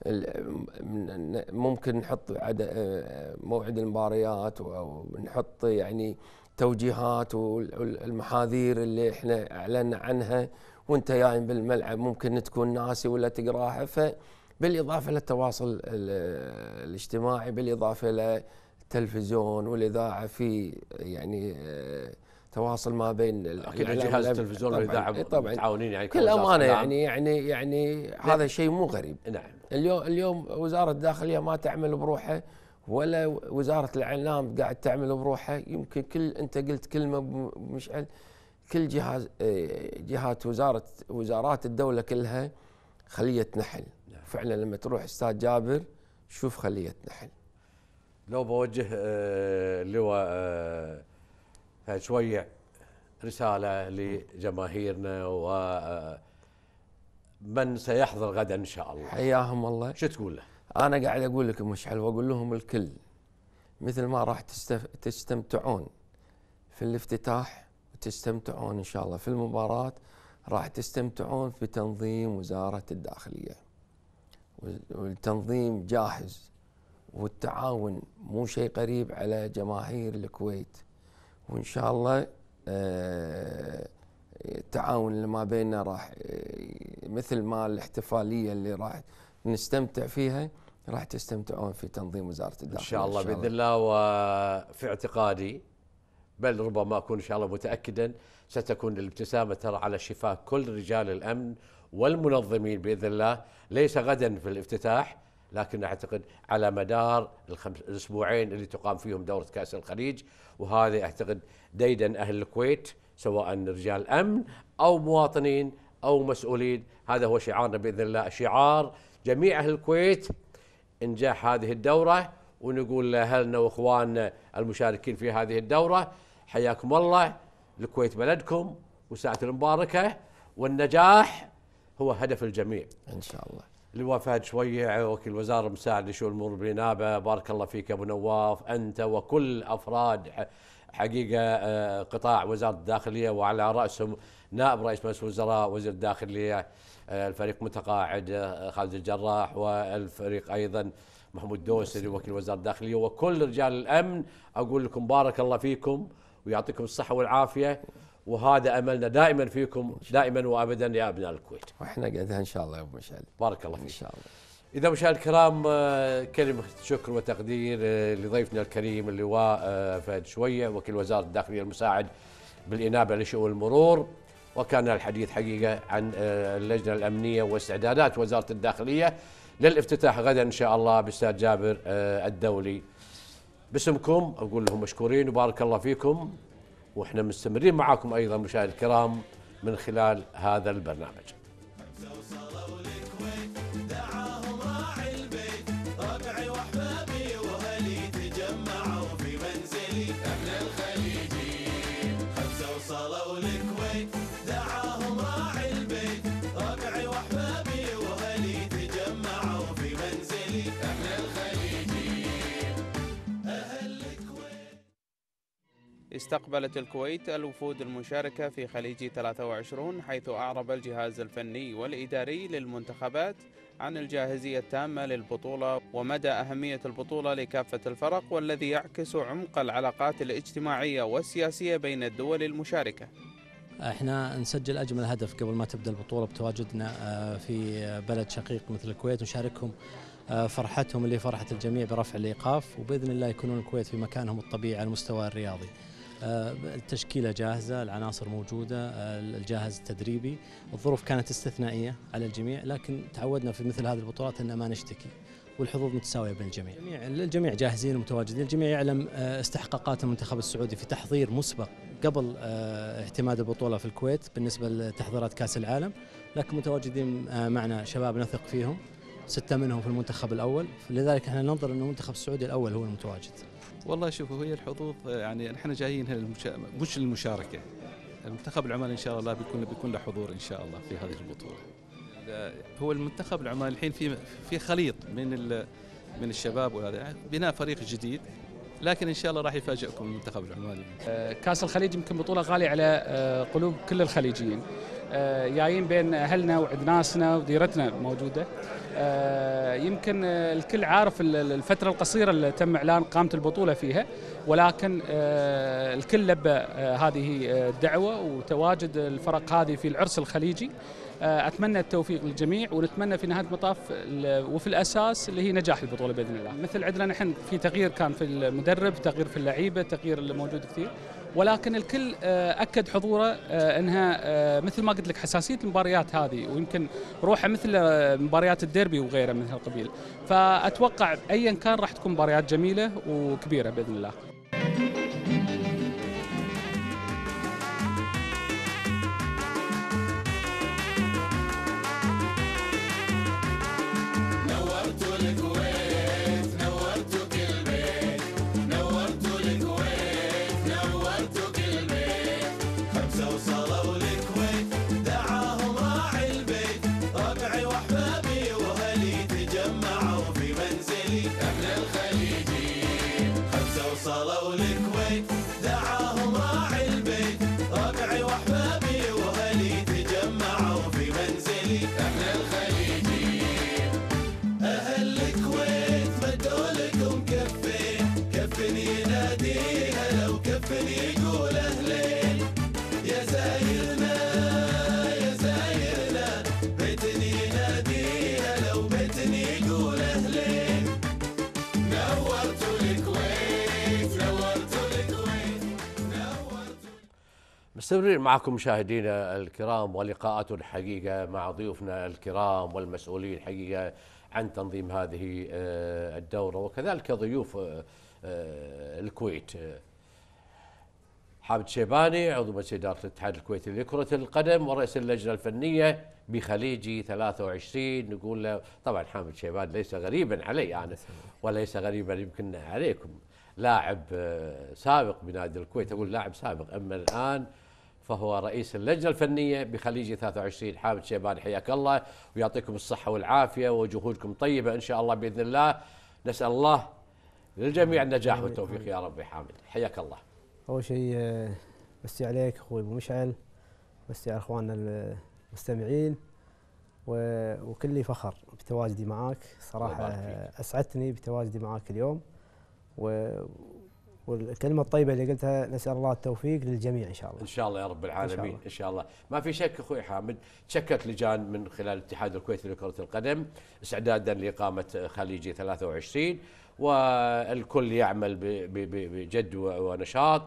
ممكن نحط موعد المباريات ونحط يعني توجيهات والمحاذير اللي احنا اعلنا عنها وانت جاي بالملعب ممكن تكون ناسي ولا تقراها. فبالاضافه للتواصل الاجتماعي، بالاضافه للتلفزيون والاذاعه، في يعني تواصل ما بين
اكيد جهاز التلفزيون والاذاعه متعاونين يعني
كل امانه يعني يعني يعني هذا شيء مو غريب.
نعم.
اليوم اليوم وزاره الداخليه ما تعمل بروحها ولا وزاره الاعلام قاعد تعمل بروحها. يمكن كل انت قلت كلمه مشعل، كل جهاز جهات وزاره وزارات الدوله كلها خليه نحل. نعم. فعلا لما تروح استاد جابر شوف خليه نحل.
لو بوجه اللواء شوية رسالة لجماهيرنا ومن سيحضر غدا إن شاء الله،
حياهم الله،
شو تقول له؟
أنا قاعد أقول لك مشعل وأقول لهم الكل مثل ما راح تستمتعون في الافتتاح وتستمتعون إن شاء الله في المباراة، راح تستمتعون في تنظيم وزارة الداخلية. والتنظيم جاهز والتعاون مو شيء قريب على جماهير الكويت، وإن شاء الله التعاون اللي ما بيننا راح مثل ما الاحتفالية اللي راح نستمتع فيها راح تستمتعون في تنظيم وزارة الداخلية
إن شاء الله بإذن الله. وفي اعتقادي بل ربما أكون إن شاء الله متأكدا ستكون الابتسامة ترى على شفاه كل رجال الأمن والمنظمين بإذن الله، ليس غدا في الافتتاح لكن أعتقد على مدار الخمس الأسبوعين اللي تقام فيهم دورة كأس الخليج. وهذا أعتقد ديدن أهل الكويت سواء رجال أمن أو مواطنين أو مسؤولين، هذا هو شعارنا بإذن الله، شعار جميع أهل الكويت إنجاح هذه الدورة. ونقول لأهلنا وإخواننا المشاركين في هذه الدورة حياكم الله، الكويت بلدكم وساعة المباركة، والنجاح هو هدف الجميع
إن شاء الله.
اللواء فهد شويع وكيل وزارة مساعد لشؤون المرور بالإنابة، بارك الله فيك أبو نواف، أنت وكل أفراد حقيقة قطاع وزارة الداخلية وعلى رأسهم نائب رئيس مجلس الوزراء وزير الداخلية، الفريق متقاعد خالد الجراح، والفريق أيضا محمود دوسري وكيل وزارة الداخلية، وكل رجال الأمن. أقول لكم بارك الله فيكم ويعطيكم الصحة والعافية، وهذا أملنا دائما فيكم دائما وأبدا يا أبناء الكويت.
وإحنا قدها إن شاء الله يا أبو مشعل.
بارك الله فيك.
إن شاء الله.
إذا مشاهدينا الكرام كلمة شكر وتقدير لضيفنا الكريم اللواء فهد شويع وكيل وزارة الداخلية المساعد بالإنابة لشؤون المرور، وكان الحديث حقيقة عن اللجنة الأمنية واستعدادات وزارة الداخلية للافتتاح غدا إن شاء الله باستاد جابر الدولي. باسمكم أقول لهم مشكورين وبارك الله فيكم، وإحنا مستمرين معاكم أيضا مشاهدينا الكرام من خلال هذا البرنامج.
استقبلت الكويت الوفود المشاركة في خليجي ثلاثة وعشرين، حيث أعرب الجهاز الفني والإداري للمنتخبات عن الجاهزية التامة للبطولة ومدى أهمية البطولة لكافة الفرق، والذي يعكس عمق العلاقات الاجتماعية والسياسية بين الدول المشاركة.
احنا نسجل أجمل هدف قبل ما تبدأ البطولة بتواجدنا في بلد شقيق مثل الكويت، نشاركهم فرحتهم اللي فرحة الجميع برفع الإيقاف، وبإذن الله يكونون الكويت في مكانهم الطبيعي على المستوى الرياضي. التشكيلة جاهزة، العناصر موجودة، الجاهز التدريبي. الظروف كانت استثنائية على الجميع، لكن تعودنا في مثل هذه البطولات أن ما نشتكي، والحظوظ متساوية بين الجميع. الجميع جاهزين ومتواجدين. الجميع يعلم استحقاقات المنتخب السعودي في تحضير مسبق قبل اعتماد البطولة في الكويت بالنسبة لتحضيرات كأس العالم، لكن متواجدين معنا شباب نثق فيهم، ستة منهم في المنتخب الأول، لذلك احنا ننظر أن المنتخب السعودي الأول هو المتواجد.
والله شوفوا، هي الحظوظ يعني نحن جايين هنا المشا... مش للمشاركة. المنتخب العماني إن شاء الله بيكون بيكون له حضور إن شاء الله في هذه البطولة. هو المنتخب العماني الحين في في خليط من ال... من الشباب وهذا بناء فريق جديد، لكن إن شاء الله راح يفاجئكم المنتخب العماني.
كأس الخليج يمكن بطولة غالية على قلوب كل الخليجيين. آه، جايين بين اهلنا وعدناسنا وديرتنا موجوده. آه، يمكن آه، الكل عارف ال- ال- الفتره القصيره اللي تم اعلان قامه البطوله فيها، ولكن آه، الكل لبى آه، هذه آه، الدعوه وتواجد الفرق هذه في العرس الخليجي. آه، اتمنى التوفيق للجميع، ونتمنى في نهايه المطاف ال- وفي الاساس اللي هي نجاح البطوله باذن الله. مثل عندنا نحن في تغيير كان في المدرب، تغيير في اللعيبه، تغيير اللي موجود كثير، ولكن الكل آه، اكد حضوره آه، انها آه، مثل ما قلت لك حساسيه المباريات هذه، ويمكن روحها مثل آه، مباريات الديربي وغيرها من هالقبيل. فاتوقع ايا كان راح تكون مباريات جميله وكبيره باذن الله.
نورتوا الكويت نورتوا كل بيت، نورتوا الكويت نورتوا كل بيت. خمسة وصلوا الكويت دعاهم راعي البيت، ربعي واحبابي واهلي تجمعوا في منزلي اهل الخليجي. خمسة وصلوا الكويت دعاهم راعي البيت، ربعي واحبابي واهلي تجمعوا في منزلي اهل الخليجي. أهل الكويت مدوا لكم كفين، كف يناديها لو كف يقول أهلين. يا زايرنا يا زايرنا بيت يناديها لو بيت يقول أهلين. نورتوا الكويت نورتوا الكويت نورتوا.
مستمرين معكم مشاهدينا الكرام، ولقاءات حقيقة مع ضيوفنا الكرام والمسؤولين حقيقة عن تنظيم هذه آه، الدورة، وكذلك ضيوف آه، آه، الكويت. آه، حامد شيباني عضو مجلس إدارة الاتحاد الكويتي لكرة القدم ورئيس اللجنة الفنية بخليجي ثلاثة وعشرين. نقول له طبعا حامد شيباني ليس غريبا علي أنا وليس غريبا يمكن عليكم، لاعب آه، سابق بنادي الكويت، أقول لاعب سابق، أما الآن فهو رئيس اللجنة الفنية بخليجي ثلاثة وعشرين. حامد شيباني حياك الله ويعطيكم الصحة والعافية وجهودكم طيبة إن شاء الله بإذن الله. نسأل الله للجميع النجاح والتوفيق يا رب. حامد حياك الله.
أول شيء آه، مسي عليك أخوي أبو مشعل، مسي على إخواننا المستمعين، و- وكلي فخر بتواجدي معاك صراحة. آه، أسعدتني بتواجدي معاك اليوم، و والكلمة الطيبة اللي قلتها نسأل الله التوفيق للجميع إن شاء الله.
إن شاء الله يا رب العالمين.
إن شاء الله.
إن شاء الله. ما في شك أخوي حامد، شكت لجان من خلال الاتحاد الكويتي لكرة القدم استعدادا لإقامة خليجي ثلاثة وعشرين، والكل يعمل ب- ب- ب- بجد و- ونشاط.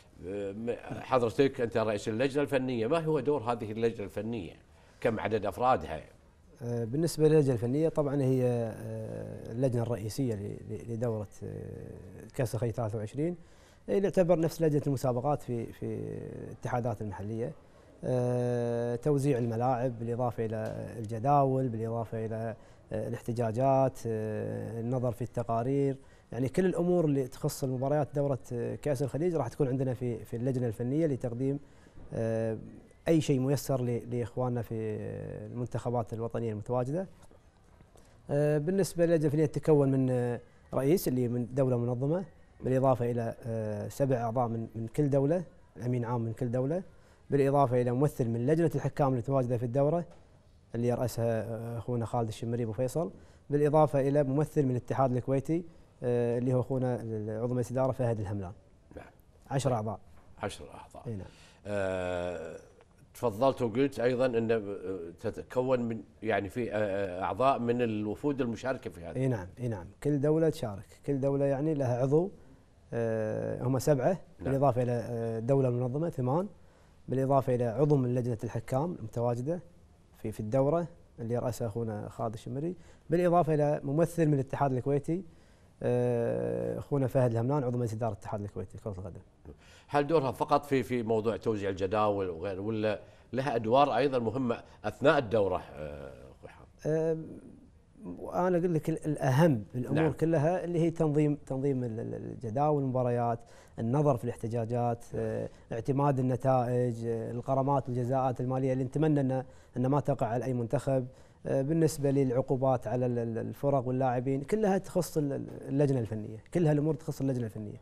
حضرتك أنت رئيس اللجنة الفنية، ما هو دور هذه اللجنة الفنية؟ كم عدد أفرادها؟
آه، بالنسبة للجنة الفنية طبعا هي آه، اللجنة الرئيسية ل- ل- لدورة آه، كأس الخليج ثلاثة وعشرين، اللي تعتبر نفس لجنة المسابقات في في الاتحادات المحلية. آه، توزيع الملاعب بالإضافة إلى الجداول، بالإضافة إلى آه، الاحتجاجات، آه، النظر في التقارير، يعني كل الأمور اللي تخص المباريات دورة آه، كأس الخليج راح تكون عندنا في في اللجنة الفنية لتقديم آه، أي شيء ميسر ل- لإخواننا في المنتخبات الوطنية المتواجدة. آه، بالنسبة للجنة الفنية تتكون من آه، رئيس اللي من دولة منظمة، بالإضافة إلى آه، سبع أعضاء من من كل دولة، أمين عام من كل دولة، بالإضافة إلى ممثل من لجنة الحكام المتواجدة في الدورة اللي يرأسها آه، أخونا خالد الشمري أبو فيصل، بالإضافة إلى ممثل من الاتحاد الكويتي آه، اللي هو أخونا عضو مجلس الإدارة فهد الهملان.
نعم.
عشر أعضاء.
عشر أعضاء.
أي نعم.
آه، تفضلت وقلت ايضا ان تتكون من يعني في آه، اعضاء من الوفود المشاركه في هذا.
اي نعم اي نعم، كل دوله تشارك، كل دوله يعني لها عضو، آه هم سبعه،
نعم.
بالاضافه الى آه، دوله منظمه ثمان، بالاضافه الى عضو من لجنه الحكام المتواجده في في الدوره اللي يرأسها اخونا خالد الشمري، بالاضافه الى ممثل من الاتحاد الكويتي آه، اخونا فهد الهملان عضو مجلس اداره الاتحاد الكويتي لكره القدم.
هل دورها فقط في في موضوع توزيع الجداول وغيره، ولا لها ادوار ايضا مهمه اثناء الدوره؟ آه، أخوي حامد.
آه، وانا اقول لك ال- الاهم الامور
نعم.
نعم. كلها اللي هي تنظيم تنظيم ال- ال- الجداول المباريات، النظر في الاحتجاجات، آه، اعتماد النتائج، آه، الغرامات والجزاءات الماليه اللي نتمنى ان ان ما تقع على اي منتخب، آه، بالنسبه للعقوبات على ال- ال- الفرق واللاعبين، كلها تخص ال- اللجنه الفنيه، كلها الامور تخص اللجنه الفنيه.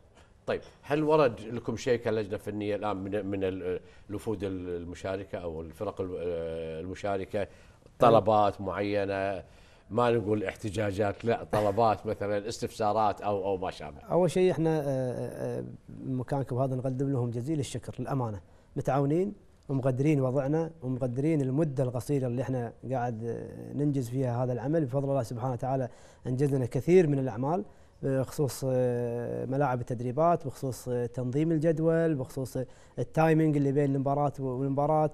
طيب هل ورد لكم شيء كلجنه فنيه الان من من الوفود المشاركه او الفرق المشاركه طلبات معينه، ما نقول احتجاجات، لا طلبات مثلا استفسارات او او ما شابه؟
اول شيء احنا بمكانكم هذا نقدم لهم جزيل الشكر للامانه، متعاونين ومقدرين وضعنا ومقدرين المده القصيره اللي احنا قاعد ننجز فيها هذا العمل. بفضل الله سبحانه وتعالى انجزنا كثير من الاعمال بخصوص ملاعب التدريبات، بخصوص تنظيم الجدول، بخصوص التايمينج اللي بين المباراه والمباراه،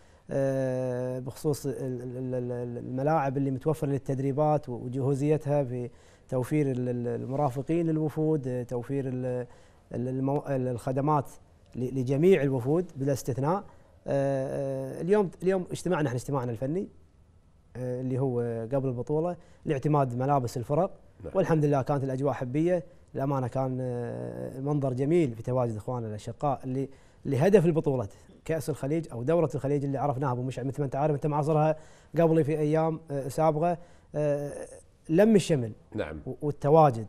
بخصوص الملاعب اللي متوفره للتدريبات وجهوزيتها في توفير المرافقين للوفود، توفير الخدمات لجميع الوفود بلا استثناء. اليوم اليوم اجتماعنا احنا اجتماعنا الفني اللي هو قبل البطوله لاعتماد ملابس الفرق، والحمد لله كانت الاجواء حبيه، الامانه كان منظر جميل في تواجد اخواننا الاشقاء اللي لهدف البطوله كاس الخليج او دوره الخليج اللي عرفناها ابو مشعل، مثل ما انت عارف انت معاصرها قبل في ايام سابقه. لم الشمل
نعم
والتواجد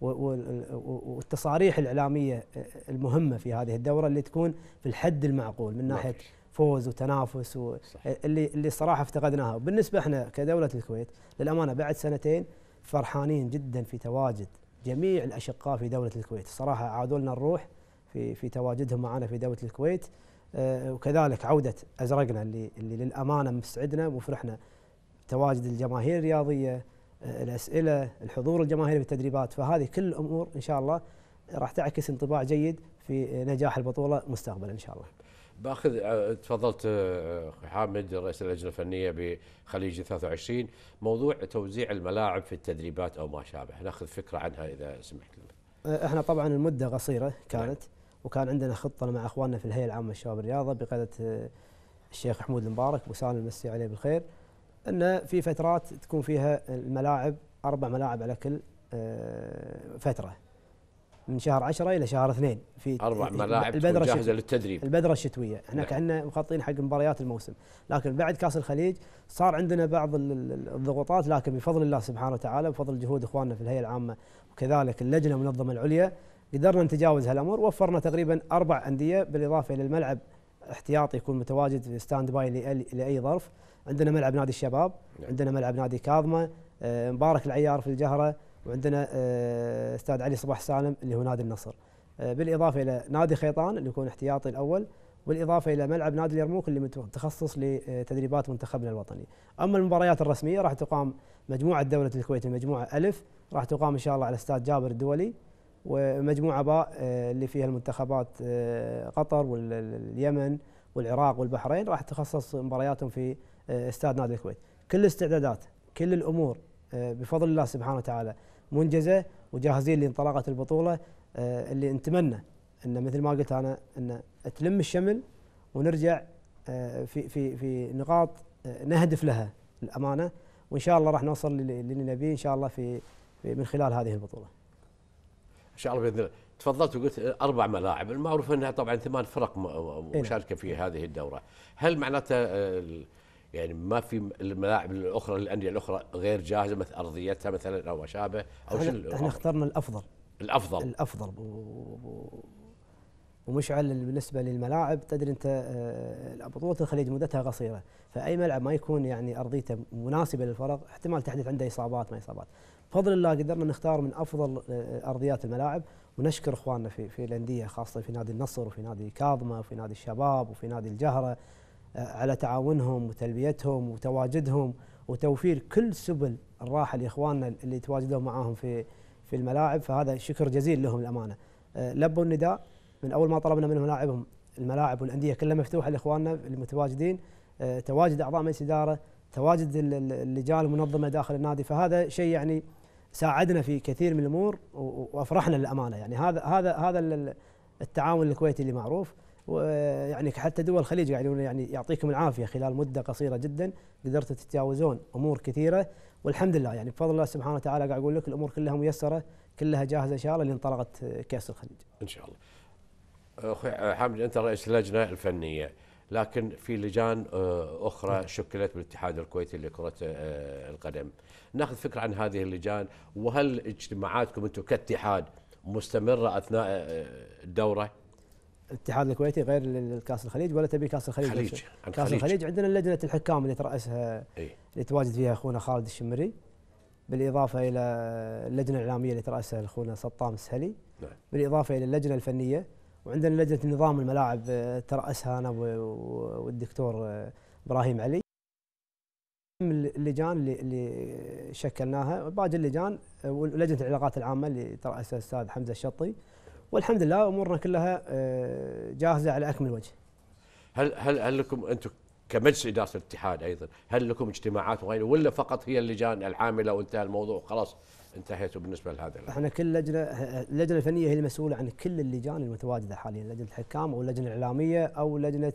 والتصاريح الاعلاميه المهمه في هذه الدوره اللي تكون في الحد المعقول من ناحيه فوز وتنافس و... اللي اللي الصراحه افتقدناها. وبالنسبه احنا كدوله الكويت للامانه بعد سنتين فرحانين جدا في تواجد جميع الاشقاء في دوله الكويت، الصراحه عادوا لنا الروح في في تواجدهم معنا في دوله الكويت. آه وكذلك عوده ازرقنا اللي اللي للامانه مسعدنا وفرحنا، تواجد الجماهير الرياضيه، آه الاسئله، الحضور الجماهيري في التدريبات، فهذه كل الامور ان شاء الله راح تعكس انطباع جيد في نجاح البطوله مستقبلا ان شاء الله.
باخذ تفضلت اخوي حامد رئيس اللجنه الفنيه بخليج ثلاثة وعشرين، موضوع توزيع الملاعب في التدريبات او ما شابه، ناخذ فكره عنها اذا سمحت لنا.
احنا طبعا المده قصيره كانت نعم. وكان عندنا خطه مع اخواننا في الهيئه العامه للشباب الرياضه بقياده الشيخ حمود المبارك وسالم المسي عليه بالخير، ان في فترات تكون فيها الملاعب اربع ملاعب على كل فتره من شهر عشرة الى شهر اثنين في
اربع ملاعب تكون جاهزه للتدريب.
البذره الشتويه احنا نعم. كنا مخططين حق مباريات الموسم، لكن بعد كاس الخليج صار عندنا بعض الضغوطات، لكن بفضل الله سبحانه وتعالى بفضل جهود اخواننا في الهيئه العامه وكذلك اللجنه المنظمه العليا قدرنا نتجاوز هالامور. وفرنا تقريبا اربع انديه بالاضافه الى الملعب احتياطي يكون متواجد في ستاند باي لاي ظرف. عندنا ملعب نادي الشباب، نعم. عندنا ملعب نادي كاظمه، آه مبارك العيار في الجهره، وعندنا آه استاذ علي صباح سالم اللي هو نادي النصر، آه بالاضافه الى نادي خيطان اللي يكون احتياطي الاول، بالاضافه الى ملعب نادي اليرموك اللي متخصص لتدريبات منتخبنا الوطني. اما المباريات الرسميه راح تقام مجموعه دوله الكويت المجموعه الف راح تقام ان شاء الله على استاد جابر الدولي، ومجموعه باء آه اللي فيها المنتخبات آه قطر واليمن والعراق والبحرين راح تخصص مبارياتهم في آه استاد نادي الكويت. كل الاستعدادات كل الامور بفضل الله سبحانه وتعالى منجزه وجاهزين لانطلاقه البطوله، اللي نتمنى ان مثل ما قلت انا ان تلم الشمل ونرجع في في في نقاط نهدف لها الامانه، وان شاء الله راح نوصل للي نبيه ان شاء الله في من خلال هذه البطوله.
ان شاء الله باذن الله. تفضلت وقلت اربع ملاعب، المعروف انها طبعا ثمان فرق مشاركه في هذه الدوره، هل معناته يعني ما في الملاعب الاخرى للانديه الاخرى غير جاهزه مثل ارضيتها مثلا او ما شابه او شو؟
احنا اخترنا الافضل
الافضل
الافضل ومشعل بالنسبه للملاعب. تدري انت بطوله الخليج مدتها قصيره، فاي ملعب ما يكون يعني ارضيته مناسبه للفرق احتمال تحدث عنده اصابات ما اصابات. بفضل الله قدرنا نختار من افضل ارضيات الملاعب، ونشكر اخواننا في في الانديه خاصه في نادي النصر وفي نادي كاظمه وفي نادي الشباب وفي نادي الجهره على تعاونهم وتلبيتهم وتواجدهم وتوفير كل سبل الراحه لاخواننا اللي تواجدوا معاهم في في الملاعب، فهذا شكر جزيل لهم الامانه. لبوا النداء من اول ما طلبنا منهم لاعبهم، الملاعب والانديه كلها مفتوحه لاخواننا المتواجدين، تواجد اعضاء مجلس اداره، تواجد اللجان المنظمه داخل النادي، فهذا شيء يعني ساعدنا في كثير من الامور وافرحنا للامانه. يعني هذا هذا هذا التعاون الكويتي اللي معروف، ويعني حتى دول الخليج قاعدين يعني يعطيكم العافيه خلال مده قصيره جدا قدرتوا تتجاوزون امور كثيره، والحمد لله يعني بفضل الله سبحانه وتعالى قاعد اقول لك الامور كلها ميسره كلها جاهزه ان شاء الله لانطلاقه كاس الخليج.
ان شاء الله. اخوي حامد انت رئيس اللجنه الفنيه، لكن في لجان اخرى شكلت بالاتحاد الكويتي لكره القدم، ناخذ فكره عن هذه اللجان، وهل اجتماعاتكم انتم كاتحاد مستمره اثناء الدوره؟
الاتحاد الكويتي غير الكاس الخليج ولا تبي كاس الخليج؟
خليج.
كاس الخليج. الخليج عندنا لجنه الحكام اللي ترأسها
إيه؟
اللي تواجد فيها اخونا خالد الشمري، بالاضافه الى اللجنه الاعلاميه اللي ترأسها اخونا سطام السهلي،
نعم.
بالاضافه الى اللجنه الفنيه، وعندنا لجنه نظام الملاعب ترأسها انا والدكتور ابراهيم علي. اللجان اللي اللي شكلناها، باقي اللجان ولجنه العلاقات العامه اللي ترأسها الاستاذ حمزه الشطي، والحمد لله امورنا كلها جاهزه على اكمل وجه.
هل هل هل لكم انتم كمجلس اداره الاتحاد ايضا هل لكم اجتماعات وغيره، ولا فقط هي اللجان العامله وانتهى الموضوع خلاص انتهيتوا بالنسبه لهذا الأمر؟
احنا كل لجنه، اللجنه الفنيه هي المسؤوله عن كل اللجان المتواجده حاليا، لجنه الحكام او اللجنه الاعلاميه او لجنه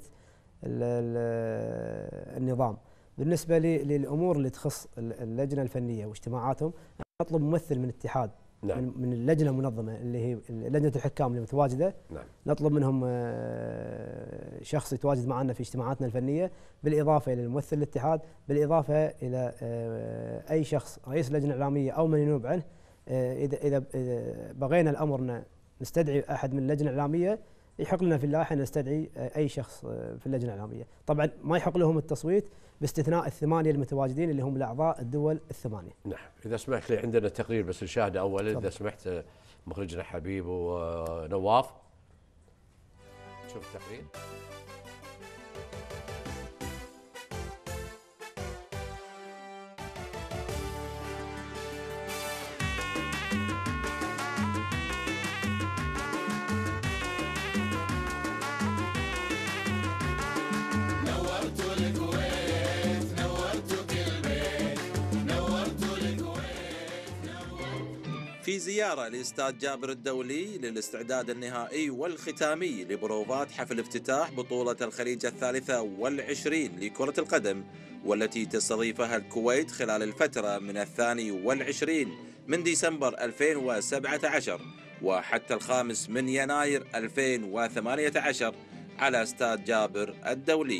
النظام. بالنسبه للامور اللي تخص اللجنه الفنيه واجتماعاتهم، نطلب ممثل من الاتحاد، نعم. من اللجنه المنظمه اللي هي لجنه الحكام اللي متواجده،
نعم.
نطلب منهم شخص يتواجد معنا في اجتماعاتنا الفنيه، بالاضافه الى ممثل الاتحاد، بالاضافه الى اي شخص رئيس اللجنه الاعلاميه او من ينوب عنه. اذا اذا بغينا الامر نستدعي احد من اللجنه الاعلاميه، يحق لنا في اللائحه نستدعي اي شخص في اللجنه الاعلاميه، طبعا ما يحق لهم التصويت باستثناء الثمانيه المتواجدين اللي هم الاعضاء الدول الثمانيه.
نعم، اذا سمحت لي عندنا تقرير بس نشاهده اولا، اذا سمحت مخرجنا حبيب ونواف. شوف التقرير.
في زيارة لاستاد جابر الدولي للاستعداد النهائي والختامي لبروفات حفل افتتاح بطولة الخليج الثالثة والعشرين لكرة القدم، والتي تستضيفها الكويت خلال الفترة من الثاني والعشرين من ديسمبر ألفين وسبعة عشر وحتى الخامس من يناير ألفين وثمانية عشر على استاد جابر الدولي.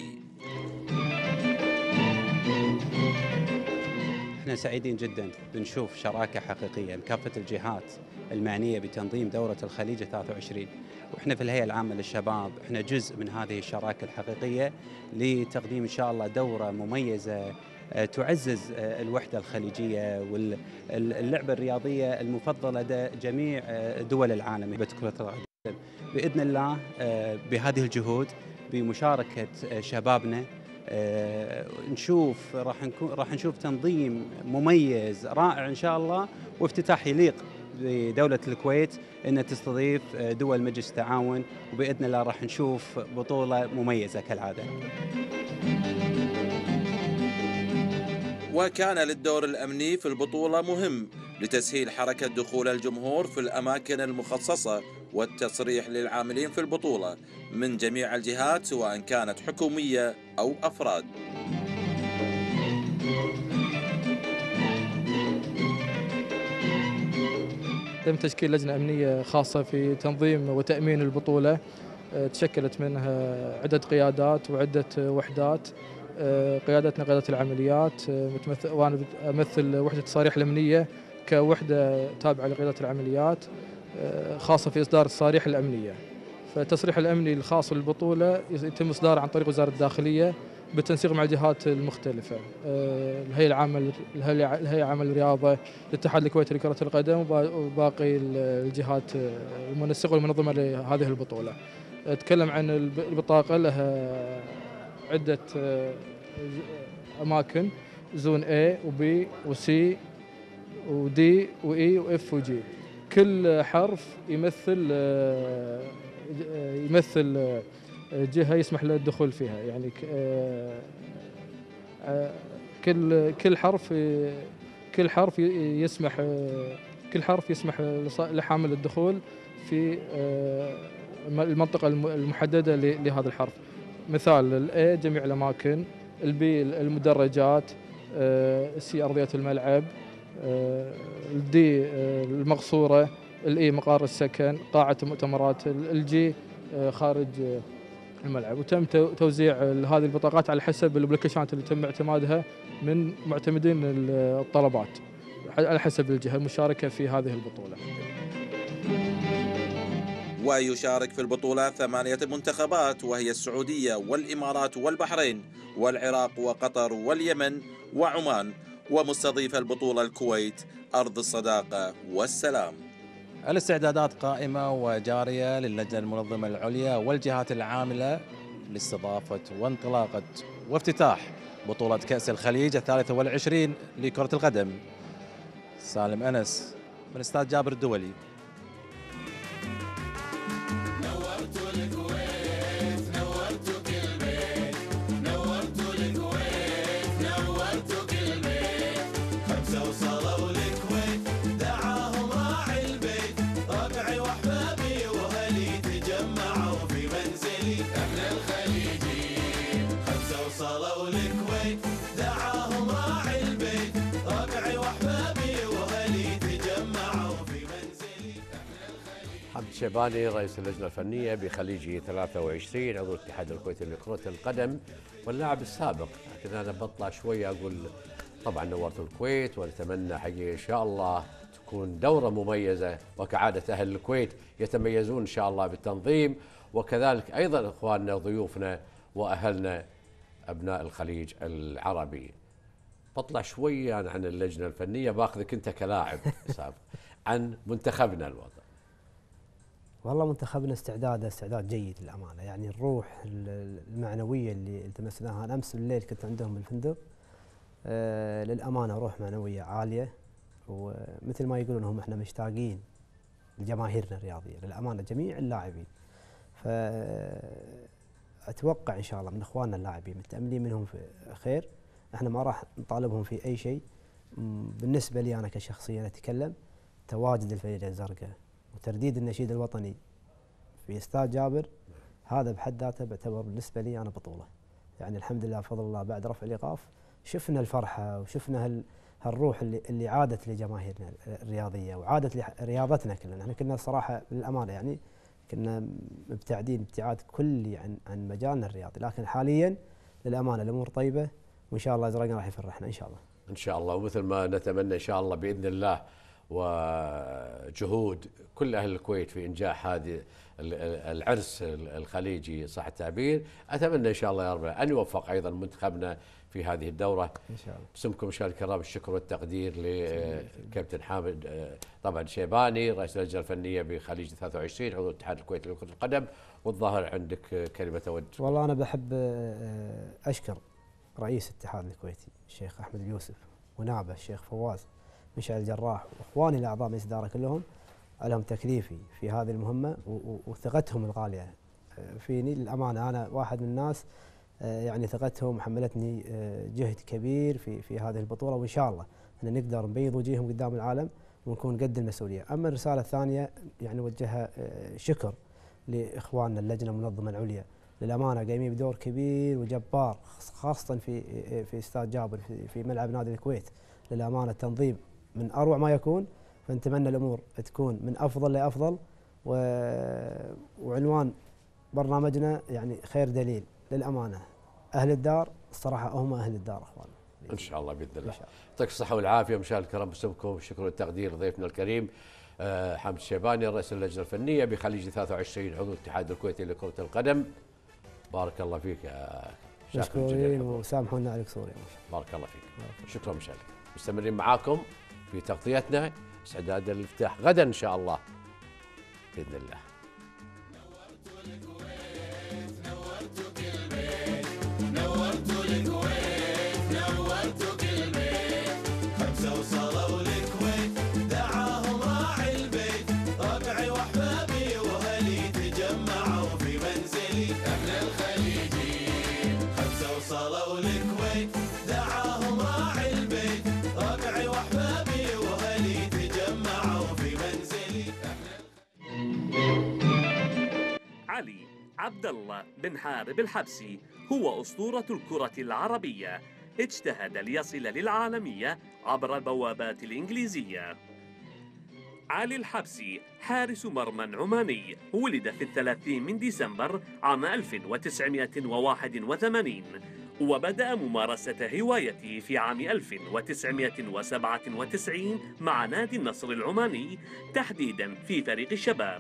احنا سعيدين جدا بنشوف شراكه حقيقيه لكافه الجهات المعنيه بتنظيم دوره الخليج ثلاثة وعشرين، واحنا في الهيئه العامه للشباب احنا جزء من هذه الشراكه الحقيقيه لتقديم ان شاء الله دوره مميزه تعزز الوحده الخليجيه واللعبه الرياضيه المفضله لدى جميع دول العالم كره القدم. باذن الله بهذه الجهود بمشاركه شبابنا آه نشوف راح نكون راح نشوف تنظيم مميز رائع ان شاء الله، وافتتاح يليق بدوله الكويت انها تستضيف دول مجلس التعاون، وباذن الله راح نشوف بطوله مميزه كالعاده.
وكان للدور الامني في البطوله مهم لتسهيل حركه دخول الجمهور في الاماكن المخصصه والتصريح للعاملين في البطوله من جميع الجهات سواء كانت حكوميه او افراد.
تم تشكيل لجنه امنيه خاصه في تنظيم وتامين البطوله، تشكلت منها عده قيادات وعده وحدات. قيادتنا قيادة العمليات، وانا امثل وحده التصاريح الامنيه كوحده تابعه لقياده العمليات، خاصه في اصدار التصاريح الامنيه. فالتصريح الامني الخاص بالبطوله يتم اصداره عن طريق وزاره الداخليه بالتنسيق مع الجهات المختلفه، الهيئه العامه الهيئه العامه للرياضه، الاتحاد الكويتي لكره القدم، وباقي الجهات المنسقه والمنظمه لهذه البطوله. اتكلم عن البطاقه، لها عدة أماكن، زون A و B و C و D و E و F و G. كل حرف يمثل يمثل جهة يسمح له الدخول فيها، يعني كل كل حرف كل حرف يسمح كل حرف يسمح لحامل الدخول في المنطقة المحددة لهذا الحرف. مثال الA جميع الأماكن، البي المدرجات، السي أرضية الملعب، الدي المقصورة، الإي مقار السكن، قاعة المؤتمرات، الجي خارج الملعب. وتم توزيع هذه البطاقات على حسب الابلكيشنات اللي تم اعتمادها من معتمدين الطلبات على حسب الجهة المشاركة في هذه البطولة.
ويشارك في البطولة ثمانية منتخبات، وهي السعودية والإمارات والبحرين والعراق وقطر واليمن وعمان، ومستضيف البطولة الكويت أرض الصداقة والسلام.
الاستعدادات قائمة وجارية للجنة المنظمة العليا والجهات العاملة لاستضافة وانطلاقة وافتتاح بطولة كأس الخليج الثالثة والعشرين لكرة القدم. سالم أنس من استاد جابر الدولي.
نورتوا الكويت نورتوا كل بيت، نورتوا الكويت نورتوا كل بيت، خمسة وصلوا الكويت دعاهم راعي البيت، ربعي واحبابي واهلي تجمعوا في منزلي، احنا الخليجيين خمسة وصلوا الكويت دعاهم راعي البيت، ربعي واحبابي واهلي تجمعوا في منزلي.
حمد شيباني رئيس اللجنة الفنية بخليجي ثلاثة وعشرين عضو الاتحاد الكويتي لكرة القدم واللاعب السابق، لكن أنا بطلع شوية أقول طبعا نورت الكويت، ونتمنى حقيقة إن شاء الله تكون دورة مميزة، وكعادة أهل الكويت يتميزون إن شاء الله بالتنظيم، وكذلك أيضا إخواننا ضيوفنا وأهلنا أبناء الخليج العربي. بطلع شوية عن اللجنة الفنية، باخذك أنت كلاعب سابق عن منتخبنا الوطني.
والله منتخبنا استعداده استعداد جيد للامانه، يعني الروح المعنويه اللي التمسناها. انا امس الليل كنت عندهم بالفندق، آه للامانه روح معنويه عاليه، ومثل ما يقولون هم احنا مشتاقين لجماهيرنا الرياضيه للامانه جميع اللاعبين. فاتوقع ان شاء الله من اخواننا اللاعبين متاملين منهم في خير، احنا ما راح نطالبهم في اي شيء. بالنسبه لي انا كشخصيا اتكلم، تواجد الفريق الزرقاء وترديد النشيد الوطني في استاد جابر هذا بحد ذاته بعتبر بالنسبه لي انا بطوله. يعني الحمد لله بفضل الله بعد رفع الايقاف شفنا الفرحه وشفنا هال هالروح اللي اللي عادت لجماهيرنا الرياضيه وعادت لرياضتنا كلنا. احنا كنا الصراحه بالامانه يعني كنا مبتعدين ابتعاد كلي عن عن مجالنا الرياضي، لكن حاليا للامانه الامور طيبه، وان شاء الله زرقنا راح يفرحنا ان شاء الله.
ان شاء الله، ومثل ما نتمنى ان شاء الله باذن الله وجهود كل اهل الكويت في انجاح هذه العرس الخليجي صح التعبير، اتمنى ان شاء الله يا رب ان يوفق ايضا منتخبنا في هذه الدوره
ان شاء الله.
باسمكم مشاهدينا الكرام الشكر والتقدير لكابتن حامد طبعا شيباني رئيس اللجنه الفنيه بخليج ثلاثة وعشرين عضو الاتحاد الكويتي لكره القدم، والظاهر عندك كلمه تود.
والله انا بحب اشكر رئيس الاتحاد الكويتي الشيخ احمد اليوسف ونائبه الشيخ فواز مشعل الجراح واخواني الاعضاء مجلس الاداره كلهم عليهم تكليفي في هذه المهمه وثقتهم الغاليه فيني. للامانه انا واحد من الناس يعني ثقتهم حملتني جهد كبير في في هذه البطوله، وان شاء الله ان نقدر نبيض وجيههم قدام العالم ونكون قد المسؤوليه. اما الرساله الثانيه يعني وجهها شكر لاخواننا اللجنه المنظمه العليا، للامانه قايمين بدور كبير وجبار خاصه في في استاد جابر في, في ملعب نادي الكويت. للامانه التنظيم من اروع ما يكون، فنتمنى الامور تكون من افضل لافضل، و... وعنوان برنامجنا يعني خير دليل. للامانه اهل الدار الصراحه هم اهل الدار اخوان.
ان شاء الله باذن الله. يعطيك الصحه والعافيه مشاهدينا الكرام، باسمكم الشكر والتقدير ضيفنا الكريم حامد الشيباني رئيس اللجنه الفنيه بخليج ثلاثة وعشرين عضو الاتحاد الكويتي لكره القدم. بارك الله فيك يا
مشكورين وسامحونا على القصور.
بارك الله فيك. شكرا مشاهدينا، مستمرين معاكم في تغطيتنا استعداد للافتتاح غدا ان شاء الله باذن الله.
نورتوا كل بيت نورتوا الكويت نورتوا كل بيت، خمسة وصلوا الكويت دعاهم راعي البيت، ربعي واحبابي واهلي تجمعوا في منزلي، احنا الخليجيين خمسة وصلوا الكويت دعاهم راعي البيت، ربعي واحبابي واهلي تجمعوا في منزلي.
علي عبد الله بن حارب الحبسي هو أسطورة الكرة العربية، اجتهد ليصل للعالمية عبر البوابات الإنجليزية. علي الحبسي حارس مرمى عماني، ولد في الثلاثين من ديسمبر عام ألف وتسعمائة وواحد وثمانين، وبدأ ممارسة هوايته في عام ألف وتسعمائة وسبعة وتسعين مع نادي النصر العماني، تحديدا في فريق الشباب،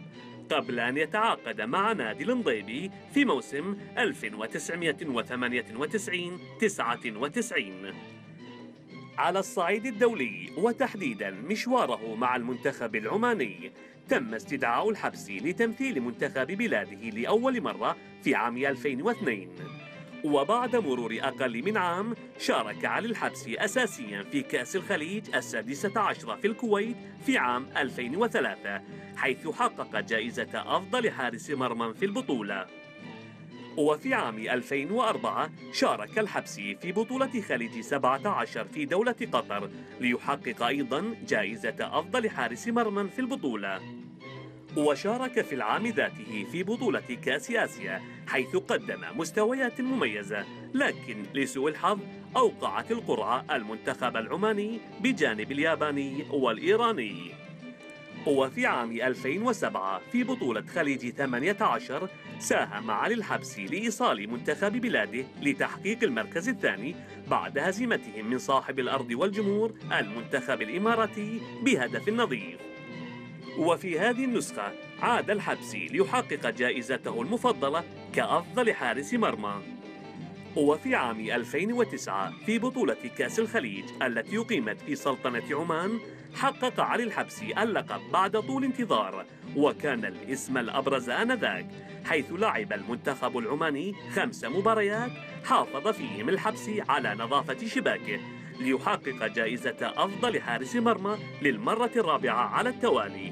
قبل أن يتعاقد مع نادي النضيبي في موسم ألف وتسعمئة وثمانية وتسعين تسعة وتسعين. على الصعيد الدولي وتحديدا مشواره مع المنتخب العماني، تم استدعاء الحبسي لتمثيل منتخب بلاده لأول مرة في عام ألفين واثنين، وبعد مرور أقل من عام شارك علي الحبسي أساسيا في كأس الخليج السادسة عشرة في الكويت في عام ألفين وثلاثة، حيث حقق جائزة أفضل حارس مرمى في البطولة. وفي عام ألفين وأربعة شارك الحبسي في بطولة خليج سبعة عشر في دولة قطر ليحقق أيضا جائزة أفضل حارس مرمى في البطولة. وشارك في العام ذاته في بطولة كأس آسيا، حيث قدم مستويات مميزة، لكن لسوء الحظ أوقعت القرعة المنتخب العماني بجانب الياباني والإيراني. وفي عام ألفين وسبعة في بطولة خليج ثمانية عشر ساهم علي الحبسي لإيصال منتخب بلاده لتحقيق المركز الثاني بعد هزيمتهم من صاحب الأرض والجمهور المنتخب الإماراتي بهدف نظيف. وفي هذه النسخة عاد الحبسي ليحقق جائزته المفضلة كأفضل حارس مرمى. وفي عام ألفين وتسعة في بطولة كأس الخليج التي أقيمت في سلطنة عمان حقق علي الحبسي اللقب بعد طول انتظار، وكان الاسم الأبرز آنذاك، حيث لعب المنتخب العماني خمس مباريات حافظ فيهم الحبسي على نظافة شباكه ليحقق جائزة أفضل حارس مرمى للمرة الرابعة على التوالي.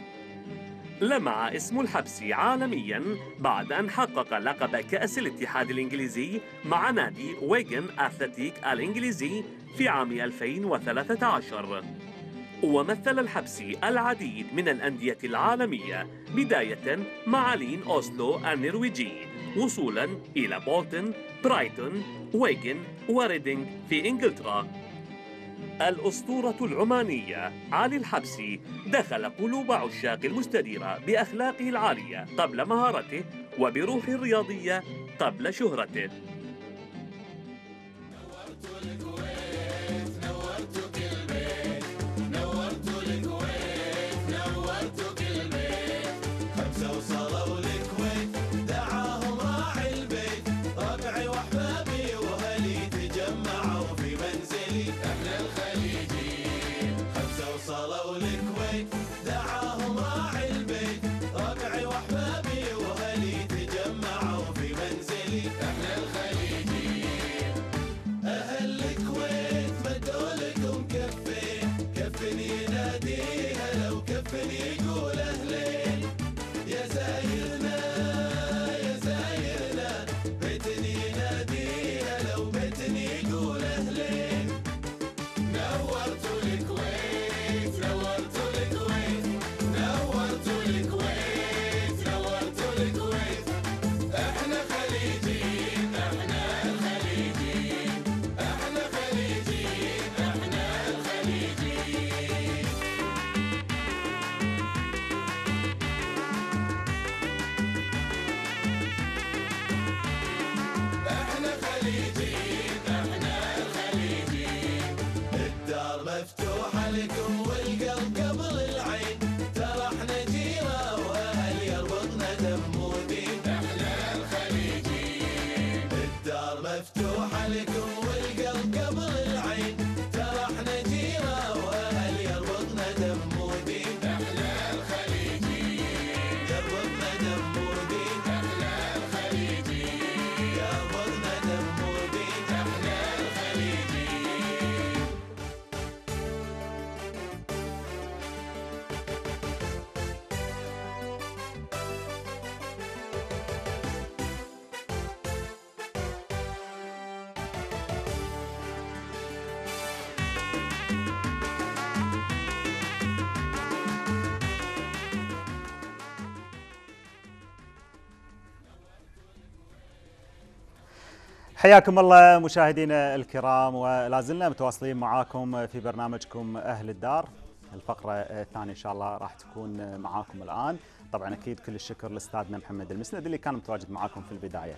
لمع اسم الحبسي عالميا بعد أن حقق لقب كأس الاتحاد الإنجليزي مع نادي ويغن أثلتيك الإنجليزي في عام ألفين وثلاثة عشر. ومثل الحبسي العديد من الأندية العالمية، بداية مع لين أوسلو النرويجي، وصولا إلى بولتون، برايتون، ويغن وريدينغ في إنجلترا. الأسطورة العمانية علي الحبسي دخل قلوب عشاق المستديرة بأخلاقه العالية قبل مهارته وبروحه الرياضية قبل شهرته.
حياكم الله مشاهدينا الكرام، ولا زلنا متواصلين معاكم في برنامجكم أهل الدار. الفقرة الثانية إن شاء الله راح تكون معاكم الآن. طبعا أكيد كل الشكر لأستاذنا محمد المسند اللي كان متواجد معاكم في البداية.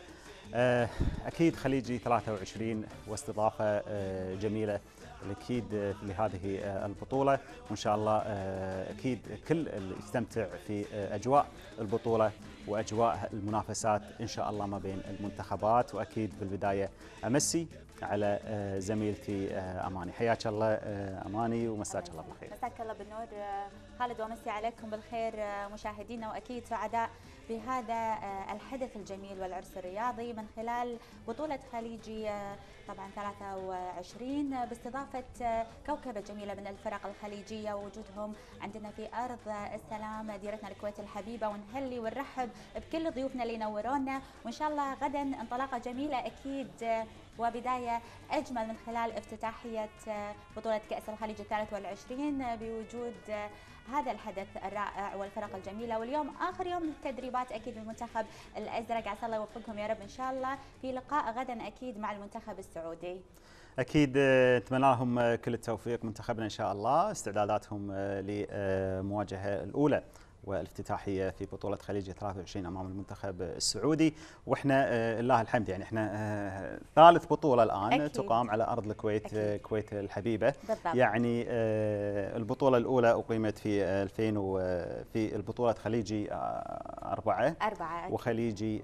آه، اكيد خليجي ثلاثة وعشرين واستضافه آه، جميله اكيد آه، لهذه آه، البطوله، وان شاء الله آه، اكيد كل اللي يستمتع في آه، اجواء البطوله واجواء المنافسات ان شاء الله ما بين المنتخبات. واكيد بالبدايه امسي على آه، زميلتي آه، اماني. حياك الله آه، اماني ومساك الله بالخير.
مساك الله بالنور خالد، ومسي عليكم بالخير مشاهدينا، واكيد سعداء بهذا الحدث الجميل والعرس الرياضي من خلال بطولة خليجي طبعا ثلاثة وعشرين باستضافة كوكبة جميلة من الفرق الخليجية ووجودهم عندنا في أرض السلام ديرتنا الكويت الحبيبة، ونهلي ونرحب بكل ضيوفنا اللي نورونا، وإن شاء الله غدا انطلاقة جميلة أكيد وبداية أجمل من خلال افتتاحية بطولة كأس الخليج الثالث والعشرين بوجود هذا الحدث الرائع والفرق الجميلة. واليوم آخر يوم للتدريبات أكيد المنتخب الأزرق، عسى الله يوفقهم يا رب إن شاء الله في لقاء غدا أكيد مع المنتخب السعودي.
اكيد نتمنى لهم كل التوفيق منتخبنا ان شاء الله، استعداداتهم للمواجهه الاولى والافتتاحيه في بطوله خليج ثلاثة وعشرين امام المنتخب السعودي، واحنا لله الحمد يعني احنا ثالث بطوله الان أكيد. تقام على ارض الكويت، الكويت الحبيبه بالضبط. يعني البطوله الاولى اقيمت في ألفين في البطوله خليجي أربعة
أربعة
وخليجي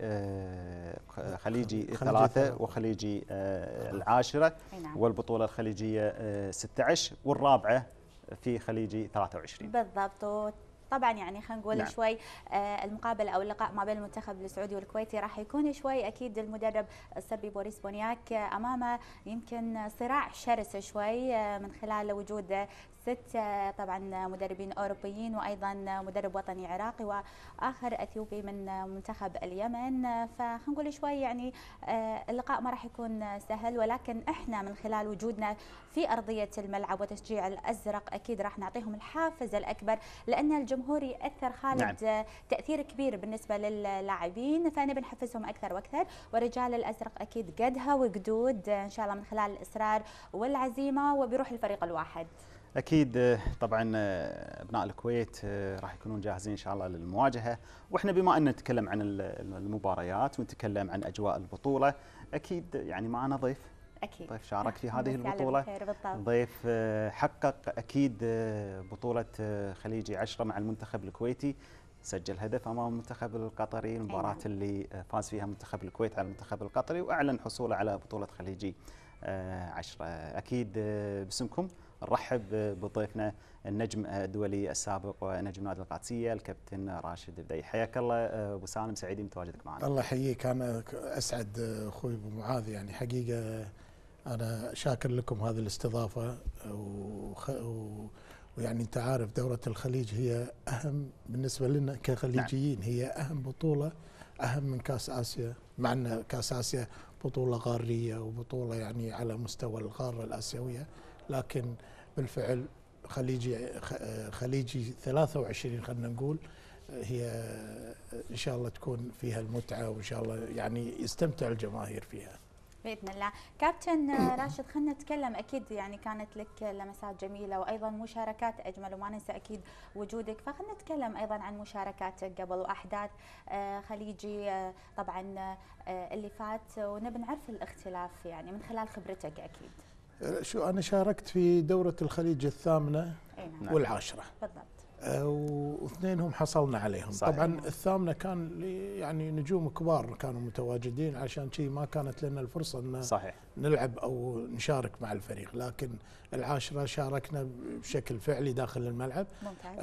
خليجي ثلاثة وخليجي العاشرة نعم. والبطوله الخليجيه ستة عشر والرابعه في خليجي ثلاثة وعشرين
بالضبط. طبعا يعني خلينا نقول
نعم.
شوي آه المقابله او اللقاء ما بين المنتخب السعودي والكويتي راح يكون شوي اكيد المدرب الصربي بوريس بونياك آه امامه يمكن صراع شرس شوي آه من خلال وجود ست آه طبعا مدربين اوروبيين وايضا مدرب وطني عراقي واخر اثيوبي من منتخب اليمن، آه فخلينا نقول شوي يعني آه اللقاء ما راح يكون سهل، ولكن احنا من خلال وجودنا في ارضيه الملعب وتشجيع الازرق اكيد راح نعطيهم الحافز الاكبر، لان الجمهور ياثر خالد نعم. تاثير كبير بالنسبه للاعبين، فنبي نحفزهم اكثر واكثر، ورجال الازرق اكيد قدها وقدود ان شاء الله من خلال الاصرار والعزيمه وبروح الفريق الواحد.
اكيد طبعا ابناء الكويت راح يكونون جاهزين ان شاء الله للمواجهه، واحنا بما ان نتكلم عن المباريات ونتكلم عن اجواء البطوله اكيد يعني معنا ضيف
أكيد.
ضيف شارك في هذه البطولة، ضيف حقق أكيد بطولة خليجي عشرة مع المنتخب الكويتي، سجل هدف أمام المنتخب القطري، المباراة اللي فاز فيها منتخب الكويت على المنتخب القطري وأعلن حصوله على بطولة خليجي عشرة. أكيد باسمكم نرحب بضيفنا النجم الدولي السابق ونجم نادي القادسية الكابتن راشد بدي. حياك الله أبو سالم، سعيدين بتواجدك معنا.
الله يحييك، أنا أسعد أخوي أبو معاذ، يعني حقيقة أنا شاكر لكم هذه الاستضافة، وخ... و... ويعني أنت عارف دورة الخليج هي أهم بالنسبة لنا كخليجيين، نعم. هي أهم بطولة، أهم من كأس آسيا، مع أن كأس آسيا بطولة قارية وبطولة يعني على مستوى القارة الآسيوية، لكن بالفعل خليجي خليجي ثلاثة وعشرين خلينا نقول هي إن شاء الله تكون فيها المتعة، وإن شاء الله يعني يستمتع الجماهير فيها
باذن الله. كابتن راشد خلينا نتكلم، اكيد يعني كانت لك لمسات جميله وايضا مشاركات اجمل وما ننسى اكيد وجودك، فخلينا نتكلم ايضا عن مشاركاتك قبل واحداث خليجي طبعا اللي فات، ونبي نعرف الاختلاف يعني من خلال خبرتك اكيد.
شو انا شاركت في دوره الخليج الثامنه
نعم.
والعاشره
بالضبط،
واثنينهم حصلنا عليهم صحيح. طبعا الثامنه كان يعني نجوم كبار كانوا متواجدين، عشان شيء ما كانت لنا الفرصه ان
صحيح.
نلعب او نشارك مع الفريق، لكن العاشره شاركنا بشكل فعلي داخل الملعب.
ممتاز.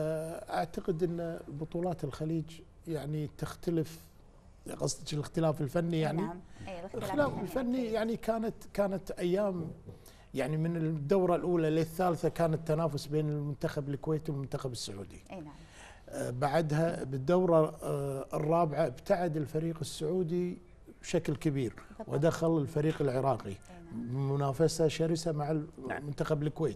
اعتقد ان بطولات الخليج يعني تختلف، قصدك الاختلاف الفني يعني؟
نعم. أي
الاختلاف الفني يعني كانت كانت ايام يعني من الدورة الأولى للثالثة كان التنافس بين المنتخب الكويتي والمنتخب السعودي.
أي نعم.
آه بعدها بالدورة آه الرابعة ابتعد الفريق السعودي بشكل كبير بالضبط. ودخل الفريق العراقي نعم. منافسة شرسة مع المنتخب الكويت.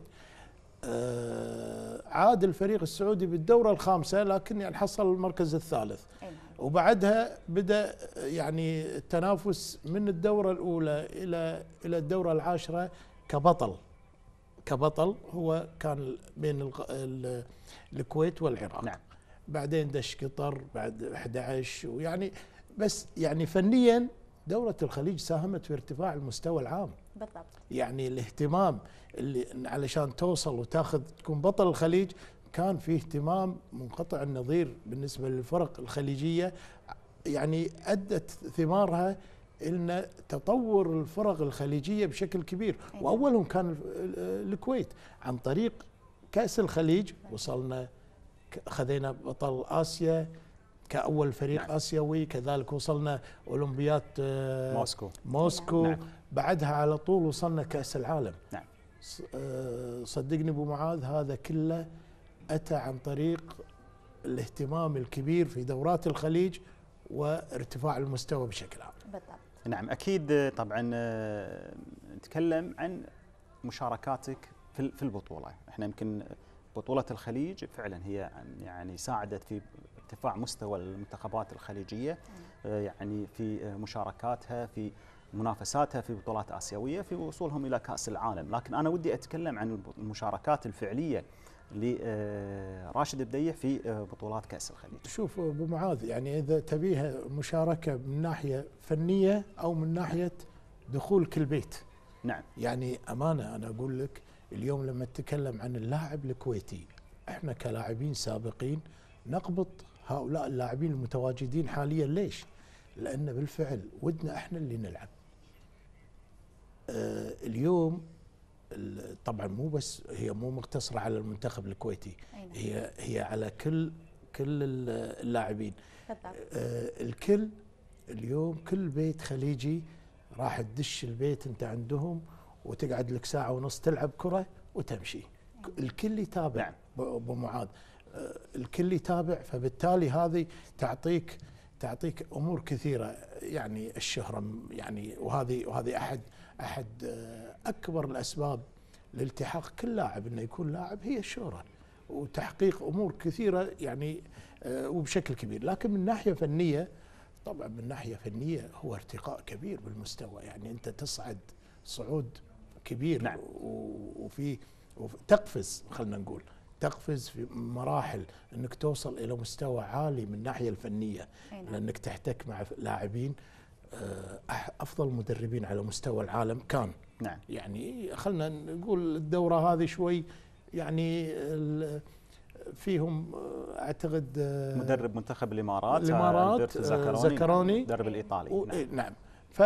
آه عاد الفريق السعودي بالدورة الخامسة لكن يعني حصل المركز الثالث.
أي نعم.
وبعدها بدأ يعني التنافس من الدورة الأولى إلى إلى الدورة العاشرة كبطل كبطل هو كان بين الكويت والعراق.
نعم.
بعدين دش قطر بعد أحد عشر، ويعني بس يعني فنيا دورة الخليج ساهمت في ارتفاع المستوى العام.
بالضبط.
يعني الاهتمام اللي علشان توصل وتاخذ تكون بطل الخليج، كان في اهتمام منقطع النظير بالنسبة للفرق الخليجية، يعني أدت ثمارها إن تطور الفرق الخليجية بشكل كبير. وأولهم كان الكويت عن طريق كأس الخليج، وصلنا خذينا بطل آسيا كأول فريق نعم. آسيوي، كذلك وصلنا أولمبياد
موسكو
موسكو
نعم.
بعدها على طول وصلنا كأس العالم.
نعم.
صدقني أبو معاذ هذا كله أتى عن طريق الاهتمام الكبير في دورات الخليج وارتفاع المستوى بشكل عام.
بالضبط.
نعم أكيد. طبعا نتكلم عن مشاركاتك في في البطولة. احنا يمكن بطولة الخليج فعلا هي يعني ساعدت في ارتفاع مستوى المنتخبات الخليجية، يعني في مشاركاتها في منافساتها في بطولات آسيوية، في وصولهم إلى كأس العالم. لكن أنا ودي أتكلم عن المشاركات الفعلية لراشد بديح في بطولات كأس الخليج.
شوف أبو معاذ، يعني إذا تبيها مشاركة من ناحية فنية أو من ناحية دخول كل بيت.
نعم.
يعني أمانة أنا أقول لك اليوم لما نتكلم عن اللاعب الكويتي، احنا كلاعبين سابقين نقبض هؤلاء اللاعبين المتواجدين حاليا. ليش؟ لأن بالفعل ودنا احنا اللي نلعب. آه اليوم طبعا مو بس هي مو مقتصرة على المنتخب الكويتي، هي هي على كل كل اللاعبين. آه الكل اليوم كل بيت خليجي راح تدش البيت انت عندهم وتقعد لك ساعة ونص تلعب كرة وتمشي. الكل يتابع. نعم. ابو معاذ آه الكل يتابع، فبالتالي هذه تعطيك تعطيك امور كثيره، يعني الشهره، يعني وهذه وهذه احد احد اكبر الاسباب لالتحاق كل لاعب انه يكون لاعب، هي الشهره وتحقيق امور كثيره يعني وبشكل كبير. لكن من ناحيه فنيه، طبعا من ناحيه فنيه هو ارتقاء كبير بالمستوى، يعني انت تصعد صعود كبير. نعم. وفي تقفز، خلينا نقول تقفز في مراحل انك توصل الى مستوى عالي من الناحيه الفنيه. نعم. لانك تحتك مع لاعبين افضل مدربين على مستوى العالم كان.
نعم.
يعني خلينا نقول الدوره هذه شوي يعني فيهم اعتقد
مدرب منتخب الامارات
الامارات زكروني
المدرب الايطالي.
نعم, نعم.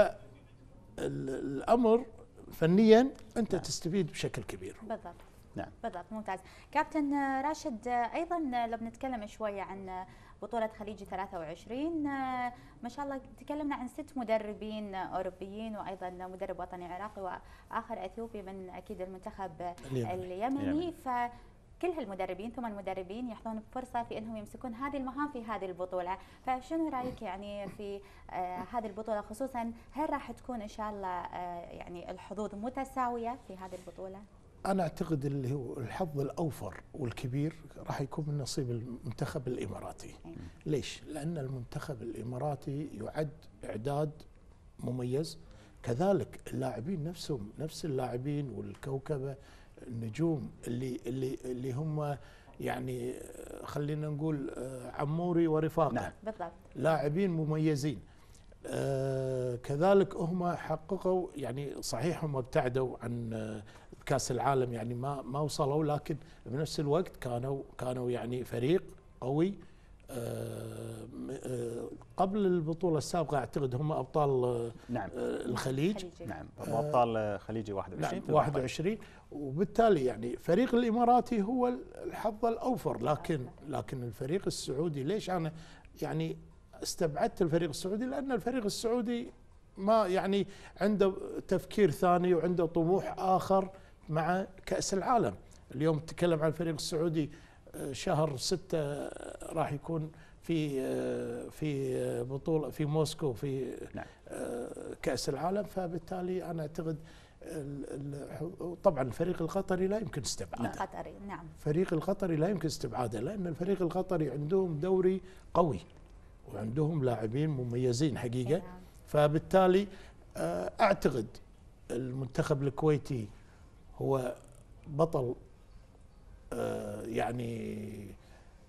فالامر فنيا انت نعم. تستفيد بشكل كبير.
بالضبط.
نعم.
بالضبط. ممتاز. كابتن راشد، ايضا لو بنتكلم شويه عن بطولة خليجي ثلاثة وعشرين، ما شاء الله تكلمنا عن ست مدربين أوروبيين وأيضا مدرب وطني عراقي وآخر أثيوبي من أكيد المنتخب اليمني, اليمني. فكل هالمدربين ثم المدربين يحظون بفرصة في أنهم يمسكون هذه المهام في هذه البطولة. فشنو رأيك يعني في آه هذه البطولة خصوصا؟ هل راح تكون إن شاء الله آه يعني الحظوظ متساوية في هذه البطولة؟
أنا أعتقد اللي هو الحظ الأوفر والكبير راح يكون من نصيب المنتخب الإماراتي. ليش؟ لأن المنتخب الإماراتي يعد إعداد مميز، كذلك اللاعبين نفسهم نفس اللاعبين والكوكبة النجوم اللي اللي اللي هم يعني خلينا نقول عموري ورفاقه.
نعم. بالضبط.
لاعبين مميزين. آه كذلك هم حققوا، يعني صحيح هم ابتعدوا عن آه كاس العالم، يعني ما ما وصلوا، لكن بنفس الوقت كانوا كانوا يعني فريق قوي. آه آه قبل البطوله السابقه اعتقد هم ابطال
نعم.
آه الخليج.
نعم. ابطال خليجي واحد وعشرين.
نعم واحد وعشرين. وبالتالي يعني فريق الاماراتي هو الحظ الاوفر، لكن لكن الفريق السعودي، ليش انا يعني استبعدت الفريق السعودي؟ لأن الفريق السعودي ما يعني عنده تفكير ثاني وعنده طموح آخر مع كأس العالم. اليوم نتكلم عن الفريق السعودي، شهر ستة راح يكون في في بطولة في موسكو في نعم. كأس العالم. فبالتالي أنا أعتقد طبعا الفريق القطري لا يمكن استبعاده.
القطري نعم.
الفريق القطري لا يمكن استبعاده، لأن الفريق القطري عندهم دوري قوي وعندهم لاعبين مميزين حقيقة. فبالتالي أعتقد المنتخب الكويتي هو بطل، يعني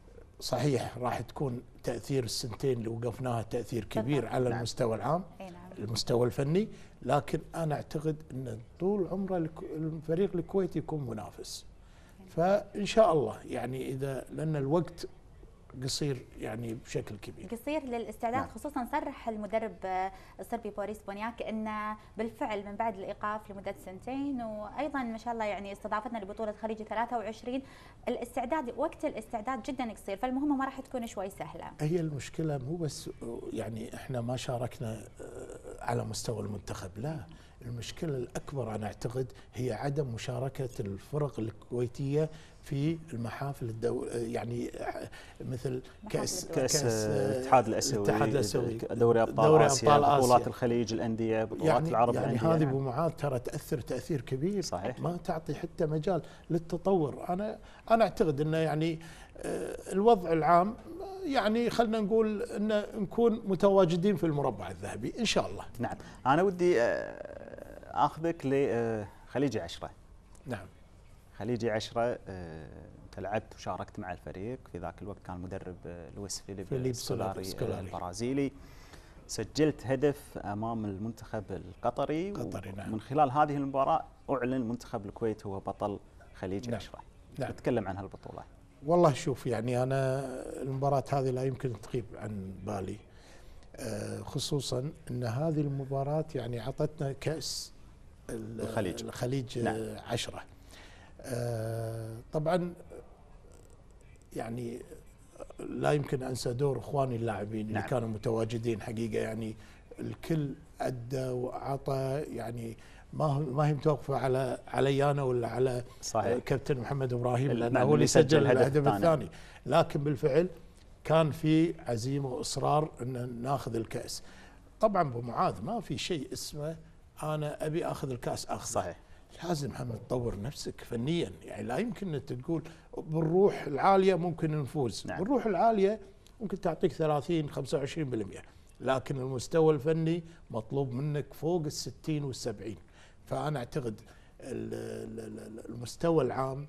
صحيح راح تكون تأثير السنتين اللي وقفناها تأثير كبير على المستوى العام، المستوى الفني، لكن انا اعتقد ان طول عمره الفريق الكويتي يكون منافس. فان شاء الله يعني اذا لان الوقت قصير يعني بشكل كبير.
قصير للاستعداد. نعم. خصوصا صرح المدرب الصربي بوريس بونياك انه بالفعل من بعد الايقاف لمده سنتين، وايضا ما شاء الله يعني استضافتنا لبطوله خليج ثلاثة وعشرين، الاستعداد وقت الاستعداد جدا قصير، فالمهمه ما راح تكون شوي سهله.
هي المشكله مو بس يعني احنا ما شاركنا على مستوى المنتخب، لا، المشكله الاكبر انا اعتقد هي عدم مشاركه الفرق الكويتيه في المحافل الدول، يعني مثل كاس
كاس الاتحاد الاسيوي،
الاتحاد الاسيوي،
دوري ابطال دوري اسيا، بطولات الخليج، الانديه، بطولات
يعني
العرب،
يعني
الأندية.
هذه ابو معاذ ترى تاثر تاثير كبير.
صحيح.
ما تعطي حتى مجال للتطور. انا انا اعتقد انه يعني الوضع العام يعني خلينا نقول ان نكون متواجدين في المربع الذهبي ان شاء الله.
نعم. انا ودي اخذك لخليجي عشرة.
نعم.
خليجي عشرة انت لعبت وشاركت مع الفريق، في ذاك الوقت كان مدرب لويس فيليب,
فيليب
سكولاري,
سكولاري
البرازيلي. سجلت هدف امام المنتخب القطري،
قطري نعم.
من خلال هذه المباراه اعلن منتخب الكويت هو بطل خليج
نعم.
عشرة.
نعم.
نتكلم عن هالبطوله.
والله شوف يعني انا المباراه هذه لا يمكن تغيب عن بالي، خصوصا ان هذه المباراه يعني عطتنا كاس
الخليج,
الخليج
نعم.
عشرة. طبعا يعني لا يمكن انسى دور اخواني اللاعبين اللي
نعم.
كانوا متواجدين حقيقه، يعني الكل ادى وعطى، يعني ما ما هي متوقفه على علي انا ولا على
صحيح.
كابتن محمد ابراهيم لانه
نعم.
هو اللي سجل الهدف
الثاني.
الثاني، لكن بالفعل كان في عزيمه واصرار ان ناخذ الكاس. طبعا ابو معاذ ما في شيء اسمه انا ابي اخذ الكاس اخذ.
صحيح.
لازم هم تطور نفسك فنيا، يعني لا يمكن انك تقول بالروح العاليه ممكن نفوز.
نعم.
بالروح العاليه ممكن تعطيك ثلاثين خمسة وعشرين بالمئة، لكن المستوى الفني مطلوب منك فوق الستين والسبعين. فانا اعتقد المستوى العام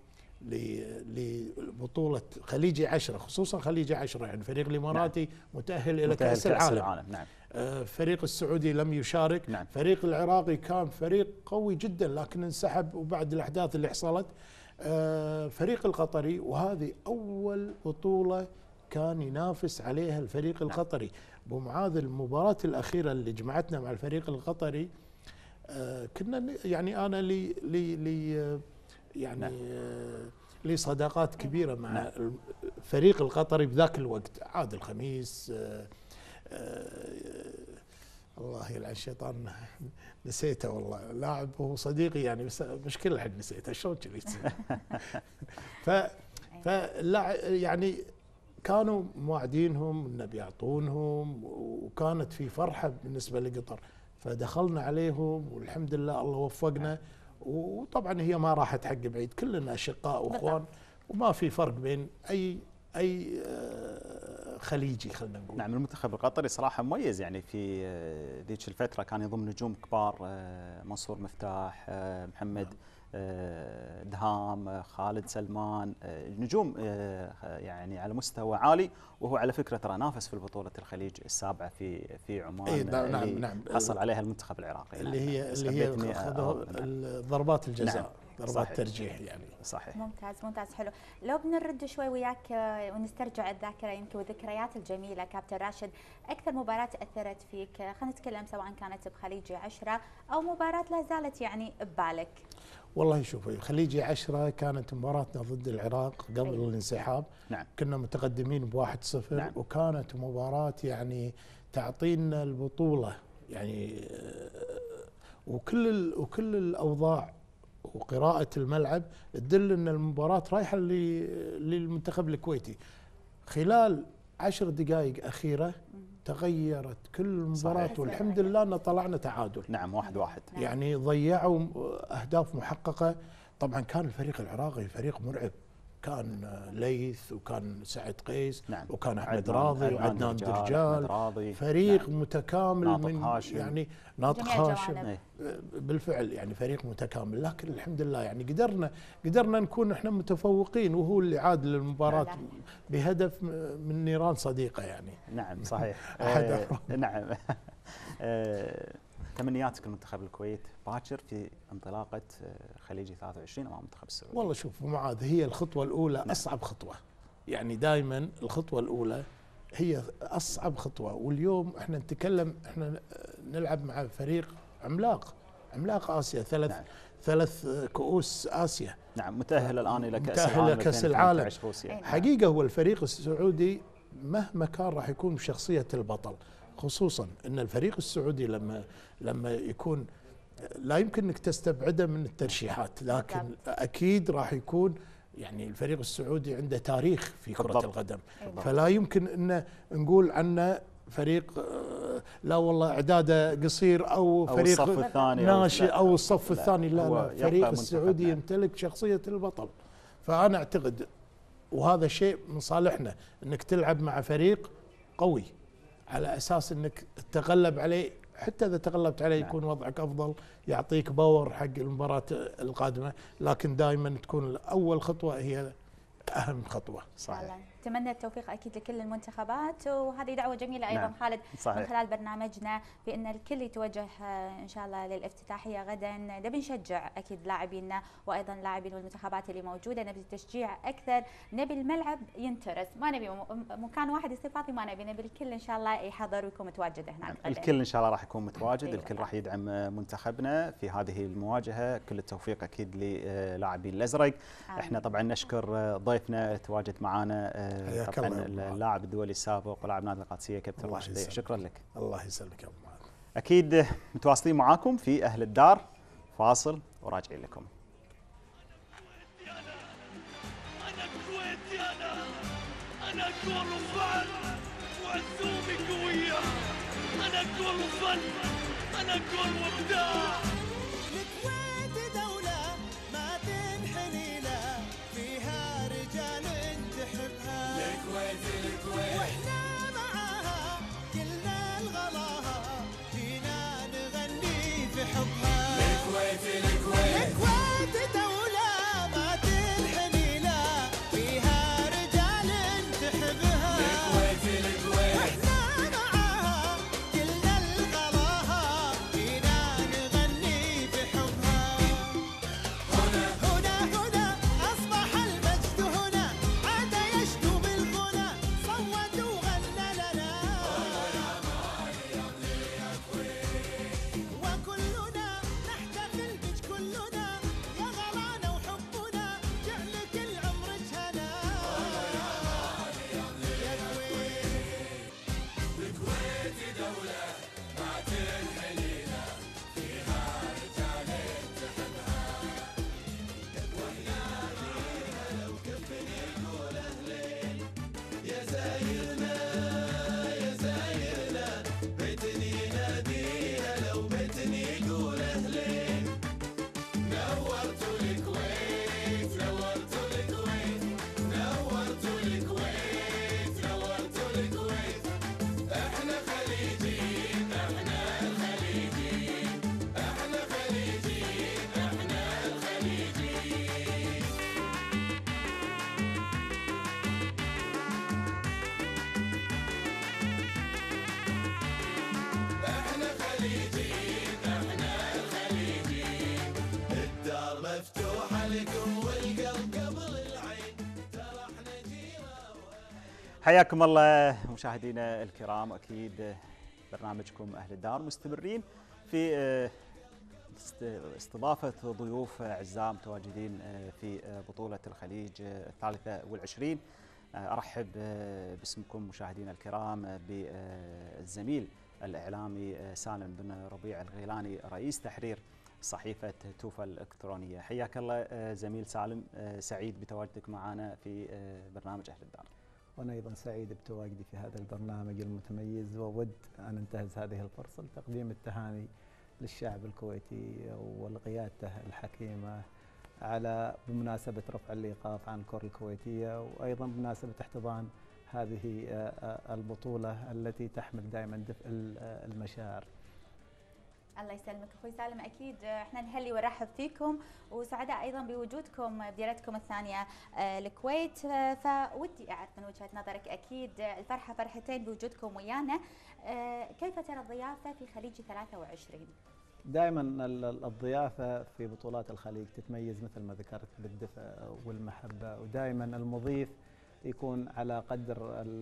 لبطوله خليجي عشرة، خصوصا خليجي عشرة، يعني الفريق الاماراتي نعم. متاهل الى
متأهل
كاس
كأس
العالم.
العالم. نعم.
فريق السعودي لم يشارك.
نعم.
فريق العراقي كان فريق قوي جدا لكن انسحب وبعد الاحداث اللي حصلت. فريق القطري، وهذه اول بطوله كان ينافس عليها الفريق القطري. ابو معاذ المباراه الاخيره اللي جمعتنا مع الفريق القطري كنا يعني انا لي لي لي يعني نعم. لي صداقات كبيره مع نعم. الفريق القطري بذاك الوقت. عادل خميس، آه آه الله يلعن الشيطان نسيته والله، لاعب هو صديقي يعني، بس مشكله الحين نسيته شلون كذي. ف فلا يعني كانوا موعدينهم انه بيعطونهم، وكانت في فرحه بالنسبه لقطر، فدخلنا عليهم والحمد لله الله وفقنا. وطبعا هي ما راحت حق بعيد، كلنا اشقاء واخوان وما في فرق بين اي اي خليجي خلينا نقول.
نعم. المنتخب القطري صراحه مميز، يعني في ذيك الفتره كان يضم نجوم كبار، منصور مفتاح، محمد دهام، خالد سلمان، نجوم يعني على مستوى عالي. وهو على فكره ترى نافس في البطوله الخليج السابعه في في عمان.
إيه نعم نعم نعم
حصل عليها المنتخب العراقي
اللي هي اللي هي ضربات الجزاء. نعم. ضربات صحيح. ترجيح يعني.
صحيح.
ممتاز ممتاز حلو. لو بنرد شوي وياك ونسترجع الذاكره يمكن والذكريات الجميله كابتن راشد، اكثر مباراه اثرت فيك، خلينا نتكلم سواء كانت بخليجي عشرة او مباراه لا زالت يعني ببالك.
والله شوفي خليجي عشرة كانت مباراتنا ضد العراق قبل أيه. الانسحاب.
نعم.
كنا متقدمين بواحد صفر.
نعم.
وكانت مباراة يعني تعطينا البطولة يعني، وكل وكل الأوضاع وقراءة الملعب تدل أن المباراة رايحة للمنتخب الكويتي. خلال عشر دقائق أخيرة تغيرت كل المباراة، والحمد لله أن طلعنا تعادل.
نعم. واحد واحد.
يعني ضيعوا أهداف محققة. طبعا كان الفريق العراقي فريق مرعب، كان ليث وكان سعد قيس.
نعم.
وكان أحمد راضي وعدنان درجال، فريق
نعم.
متكامل
ناطق
من
هاشم.
يعني ناطق هاشم بالفعل يعني فريق متكامل. لكن الحمد لله يعني قدرنا قدرنا نكون احنا متفوقين، وهو اللي عاد للمباراة بهدف من نيران صديقة يعني.
نعم صحيح.
أحد
نعم. تمنياتك لمنتخب الكويت باكر في انطلاقه خليجي ثلاثة وعشرين امام المنتخب السعودي.
والله شوف معاذ، هي الخطوه الاولى نعم. اصعب خطوه، يعني دائما الخطوه الاولى هي اصعب خطوه، واليوم احنا نتكلم، احنا نلعب مع فريق عملاق عملاق اسيا، ثلاث نعم. ثلاث كؤوس اسيا.
نعم، متاهل الان الى كاس
العالم. متاهل كاس العالم.
روسيا.
حقيقه هو الفريق السعودي مهما كان راح يكون بشخصيه البطل، خصوصا ان الفريق السعودي لما لما يكون لا يمكن انك تستبعده من الترشيحات، لكن اكيد راح يكون يعني الفريق السعودي عنده تاريخ في كرة بالضبط. القدم بالضبط. فلا يمكن ان نقول عنه فريق لا والله اعداده قصير او, أو فريق
الصف الثاني
ناشئ او, أو الصف لا الثاني، لا لا الفريق السعودي يمتلك شخصية البطل. فانا اعتقد وهذا شيء من صالحنا انك تلعب مع فريق قوي على اساس انك تتغلب عليه، حتى اذا تغلبت عليه يكون وضعك افضل، يعطيك باور حق المباراه القادمه، لكن دائما تكون اول خطوه هي اهم خطوه.
صحيح. نتمنى التوفيق اكيد لكل المنتخبات، وهذه دعوه جميله ايضا نعم. خالد صحيح. من خلال برنامجنا بان الكل يتوجه ان شاء الله للافتتاحيه غدا، نبي نشجع اكيد لاعبينا وايضا لاعبين والمنتخبات اللي موجوده، نبي تشجيع اكثر، نبي الملعب ينترس، ما نبي مكان واحد يصير فاضي، ما نبي نبي الكل ان شاء الله يحضر ويكون متواجد هناك
نعم.
غدا.
الكل ان شاء الله راح يكون متواجد،
أيوة.
الكل راح يدعم منتخبنا في هذه المواجهه، كل التوفيق اكيد للاعبين الازرق. آه. احنا طبعا نشكر ضيفنا تواجد معنا طبعا اللاعب الدولي السابق ولاعب نادي القادسيه كابتن راشد، شكرا لك.
الله يسلمك يا ابو معاذ.
اكيد متواصلين معاكم في اهل الدار، فاصل وراجعين لكم.
انا كويتي، انا انا كل فن وعزومي قويه، انا كل فن انا كل وابداع.
الكويت دوله ما تنحني له، فيها رجال تحبها. الكويت الكويت واحنا معاها كلنا الغلاها، فينا نغني في حبها. الكويت الكويت الكويت دولة ما تنحني لا، فيها رجال تحبها. الكويت الكويت واحنا معاها كلنا الغلاها، فينا نغني في حبها. هنا هنا هنا أصبح المجد، هنا عاد يشدو بالغنى، صوت وغنى لنا. وكلنا نحتفل بك كلنا، يا غلانا وحبنا جعلك العمر هنا. يا كويت الكويت دولة ما تنحني لا، فيها رجال تحبها. واحنا فيها لو كفن يقول اهلين، يا زايرنا يا زايرنا بيتني يناديها، لو بيتني يقول اهلين. نورتوا الكويت نورتوا الكويت نورتوا الكويت نورتوا الكويت، احنا خليجيين احنا الخليجيين، احنا خليجيين احنا الخليجيين. احنا خليجيين احنا الخليجيين، الدار مفتوحة لكم والقلب قبل العين، ترى احنا جينا.
حياكم الله مشاهدينا الكرام، اكيد برنامجكم اهل الدار مستمرين في استضافه ضيوف اعزاء متواجدين في بطوله الخليج الثالثه والعشرين. ارحب باسمكم مشاهدينا الكرام بالزميل الاعلامي سالم بن ربيع الغيلاني، رئيس تحرير صحيفه توفى الالكترونيه. حياك الله زميل سالم، سعيد بتواجدك معنا في برنامج اهل الدار.
وأنا أيضا سعيد بتواجدي في هذا البرنامج المتميز، وأود أن أنتهز هذه الفرصة لتقديم التهاني للشعب الكويتي وقيادته الحكيمة على بمناسبة رفع الإيقاف عن الكرة الكويتية، وأيضا بمناسبة احتضان هذه البطولة التي تحمل دائما دفء المشاعر.
الله يسلمك اخوي سالم، اكيد احنا نهلي ونرحب فيكم وسعداء ايضا بوجودكم بديرتكم الثانيه الكويت. فودي اعرف من وجهه نظرك، اكيد الفرحه فرحتين بوجودكم ويانا، كيف ترى الضيافه في خليج ثلاثة وعشرين؟
دائما الضيافه في بطولات الخليج تتميز مثل ما ذكرت بالدفء والمحبه، ودائما المضيف يكون على قدر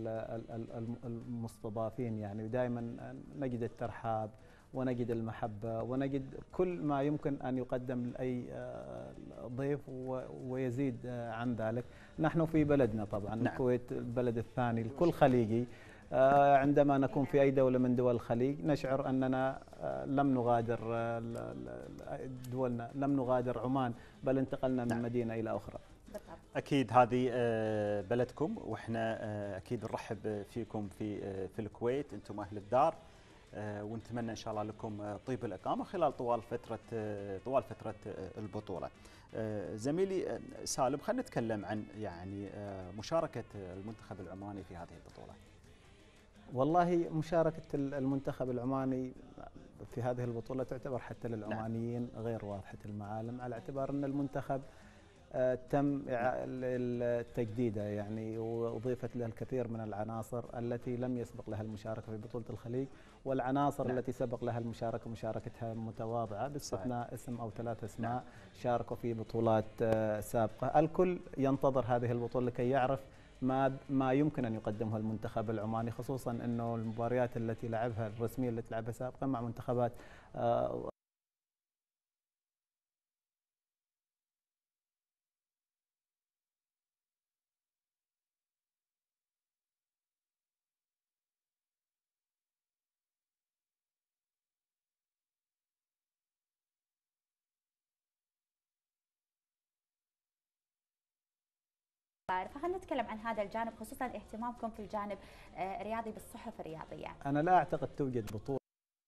المستضافين يعني، ودائما نجد الترحاب ونجد المحبة ونجد كل ما يمكن أن يقدم لأي ضيف ويزيد عن ذلك. نحن في بلدنا طبعا نعم. الكويت البلد الثاني لكل خليجي، عندما نكون في أي دولة من دول الخليج نشعر أننا لم نغادر دولنا، لم نغادر عمان، بل انتقلنا من نعم. مدينة إلى أخرى.
أكيد هذه بلدكم، وإحنا أكيد نرحب فيكم في في الكويت، أنتم أهل الدار، ونتمنى ان شاء الله لكم طيب الاقامه خلال طوال فتره طوال فتره البطوله. زميلي سالم، خلينا نتكلم عن يعني مشاركه المنتخب العماني في هذه البطوله.
والله مشاركه المنتخب العماني في هذه البطوله تعتبر حتى للعمانيين غير واضحه المعالم، على اعتبار ان المنتخب تم تجديده يعني، وأضيفت له الكثير من العناصر التي لم يسبق لها المشاركة في بطولة الخليج، والعناصر نعم. التي سبق لها المشاركة مشاركتها متواضعة باستثناء اسم أو ثلاث أسماء نعم. شاركوا في بطولات سابقة. الكل ينتظر هذه البطولة لكي يعرف ما ما يمكن أن يقدمه المنتخب العماني، خصوصا أنه المباريات التي لعبها الرسمية التي لعبها سابقا مع منتخبات
فخلينا نتكلم عن هذا الجانب، خصوصا اهتمامكم في الجانب الرياضي بالصحف الرياضيه.
انا لا اعتقد توجد بطوله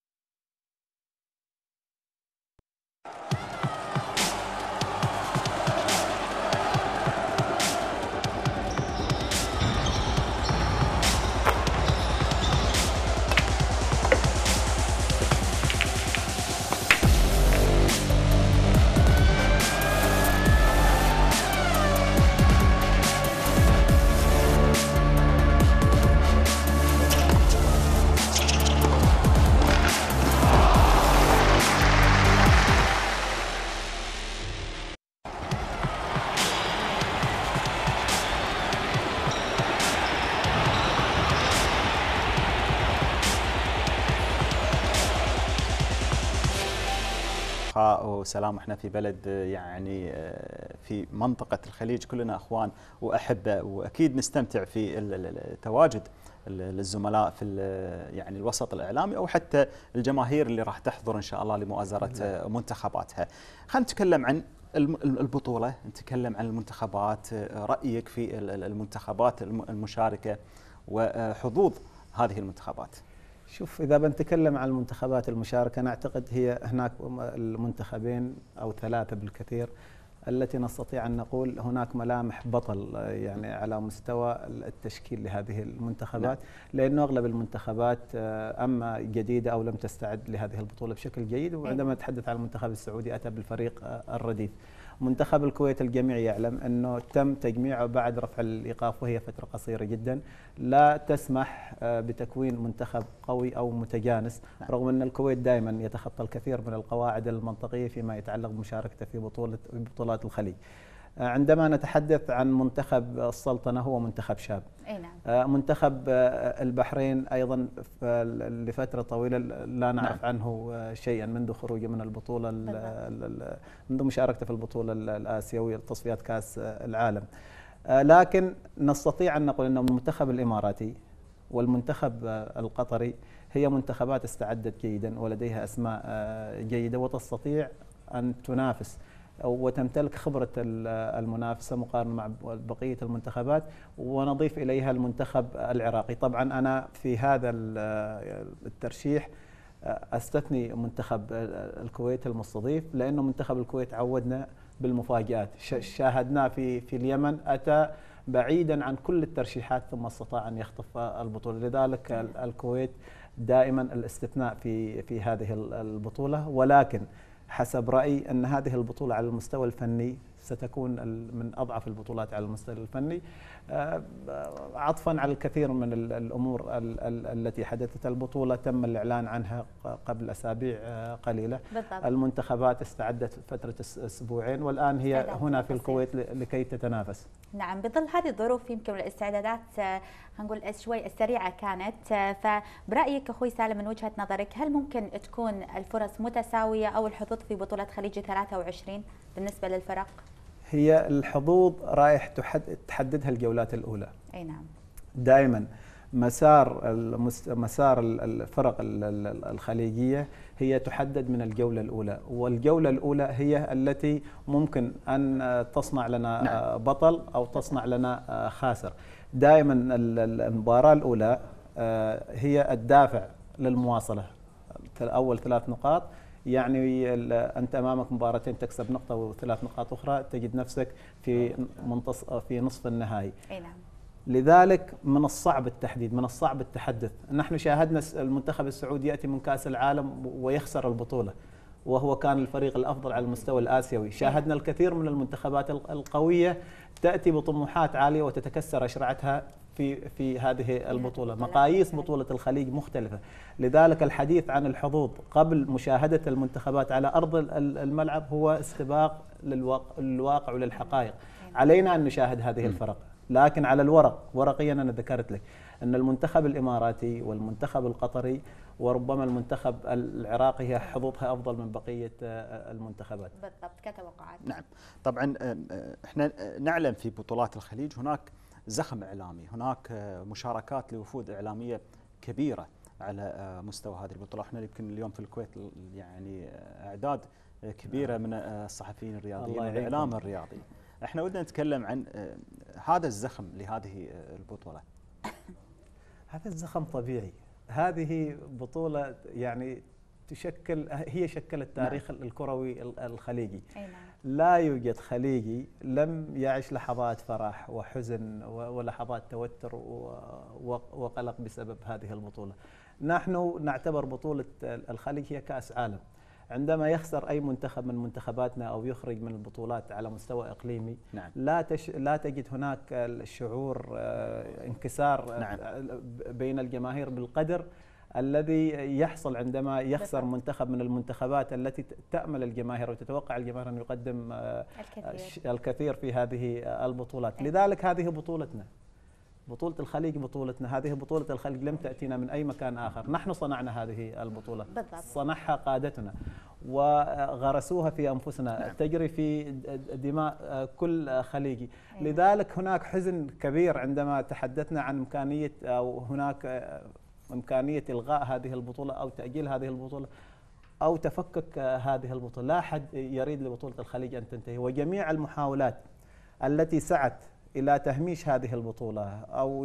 وسلام. احنا في بلد يعني في منطقة الخليج كلنا اخوان واحبة، واكيد نستمتع في تواجد الزملاء في يعني الوسط الاعلامي او حتى الجماهير اللي راح تحضر ان شاء الله لمؤازرة منتخباتها. خلينا نتكلم عن البطولة، نتكلم عن المنتخبات، رأيك في المنتخبات المشاركة وحظوظ هذه المنتخبات. شوف، إذا بنتكلم عن المنتخبات المشاركة نعتقد هي هناك المنتخبين أو ثلاثة بالكثير التي نستطيع أن نقول هناك ملامح بطل يعني على مستوى التشكيل لهذه المنتخبات، لأنه أغلب المنتخبات أما جديدة أو لم تستعد لهذه البطولة بشكل جيد. وعندما نتحدث عن المنتخب السعودي أتى بالفريق الرديف. منتخب الكويت الجميع يعلم أنه تم تجميعه بعد رفع الإيقاف وهي فترة قصيرة جدا لا تسمح بتكوين منتخب قوي أو متجانس، رغم أن الكويت دائما يتخطى الكثير من القواعد المنطقية فيما يتعلق بمشاركته في بطولة بطولات الخليج. عندما نتحدث عن منتخب السلطنة هو منتخب شاب.
أي نعم.
منتخب البحرين أيضا لفترة طويلة لا نعرف نعم. عنه شيئا منذ خروجه من البطولة منذ مشاركته في البطولة الآسيوية تصفيات كأس العالم. لكن نستطيع أن نقول أن المنتخب الإماراتي والمنتخب القطري هي منتخبات استعدت جيدا ولديها أسماء جيدة وتستطيع أن تنافس وتمتلك خبرة المنافسة مقارنة مع بقية المنتخبات. ونضيف إليها المنتخب العراقي. طبعا أنا في هذا الترشيح أستثني منتخب الكويت المستضيف، لأنه منتخب الكويت عودنا بالمفاجآت. شاهدناه في في اليمن، أتى بعيدا عن كل الترشيحات ثم استطاع أن يخطف البطولة. لذلك الكويت دائما الاستثناء في في هذه البطولة، ولكن حسب رأيي أن هذه البطولة على المستوى الفني ستكون من أضعف البطولات على المستوى الفني، عطفا على الكثير من الأمور التي حدثت. البطولة تم الإعلان عنها قبل أسابيع قليلة. بالضبط. المنتخبات استعدت فترة أسبوعين والآن هي هنا في الكويت لكي تتنافس.
نعم، بظل هذه الظروف يمكن الاستعدادات هنقول شوي السريعة كانت، فبرأيك أخوي سالم من وجهة نظرك هل ممكن تكون الفرص متساوية أو الحظوظ في بطولة خليج ثلاثة وعشرين بالنسبة للفرق؟
هي الحظوظ رايح تحددها الجولات الأولى.
أي نعم.
دائما مسار مسار الفرق الخليجية هي تحدد من الجولة الأولى، والجولة الأولى هي التي ممكن أن تصنع لنا نعم. بطل أو تصنع لنا خاسر. دائما المباراة الأولى هي الدافع للمواصلة، أول ثلاث نقاط يعني أنت أمامك مباراتين تكسب نقطة وثلاث نقاط أخرى تجد نفسك في منتصف في نصف النهائي.
أي نعم.
لذلك من الصعب التحديد، من الصعب التحدث. نحن شاهدنا المنتخب السعودي يأتي من كأس العالم ويخسر البطولة وهو كان الفريق الأفضل على المستوى الآسيوي. شاهدنا الكثير من المنتخبات القوية تأتي بطموحات عالية وتتكسر أشرعتها في في هذه البطولة. مقاييس بطولة الخليج مختلفة، لذلك الحديث عن الحظوظ قبل مشاهدة المنتخبات على أرض الملعب هو استباق للواقع وللحقائق. علينا أن نشاهد هذه الفرق، لكن على الورق ورقيا أنا ذكرت لك أن المنتخب الإماراتي والمنتخب القطري وربما المنتخب العراقي هي حظوظها أفضل من بقية المنتخبات.
بالضبط كتوقعات.
نعم، طبعا احنا نعلم في بطولات الخليج هناك زخم إعلامي، هناك مشاركات لوفود إعلامية كبيرة على مستوى هذه البطولة. احنا يمكن اليوم في الكويت يعني أعداد كبيرة من الصحفيين الرياضيين والإعلام الرياضي. احنا ودنا نتكلم عن هذا الزخم لهذه البطولة.
هذا الزخم طبيعي، هذه بطولة يعني تشكل هي شكلت تاريخ نعم. الكروي الخليجي.
أي نعم.
لا يوجد خليجي لم يعيش لحظات فرح وحزن ولحظات توتر وقلق بسبب هذه البطولة. نحن نعتبر بطولة الخليج هي كأس عالم. عندما يخسر أي منتخب من منتخباتنا أو يخرج من البطولات على مستوى إقليمي نعم. لا تش... لا تجد هناك الشعور انكسار نعم. بين الجماهير بالقدر الذي يحصل عندما يخسر منتخب من المنتخبات التي تأمل الجماهير وتتوقع الجماهير أن يقدم الكثير, الكثير في هذه البطولات. لذلك هذه بطولتنا، بطولة الخليج بطولتنا. هذه بطولة الخليج لم تأتينا من أي مكان آخر، نحن صنعنا هذه البطولة. بالضبط. صنعها قادتنا وغرسوها في أنفسنا. نعم. تجري في دماء كل خليجي. أيوة. لذلك هناك حزن كبير عندما تحدثنا عن إمكانية أو هناك إمكانية إلغاء هذه البطولة أو تأجيل هذه البطولة أو تفكك هذه البطولة. لا أحد يريد لبطولة الخليج أن تنتهي، وجميع المحاولات التي سعت إلى تهميش هذه البطولة أو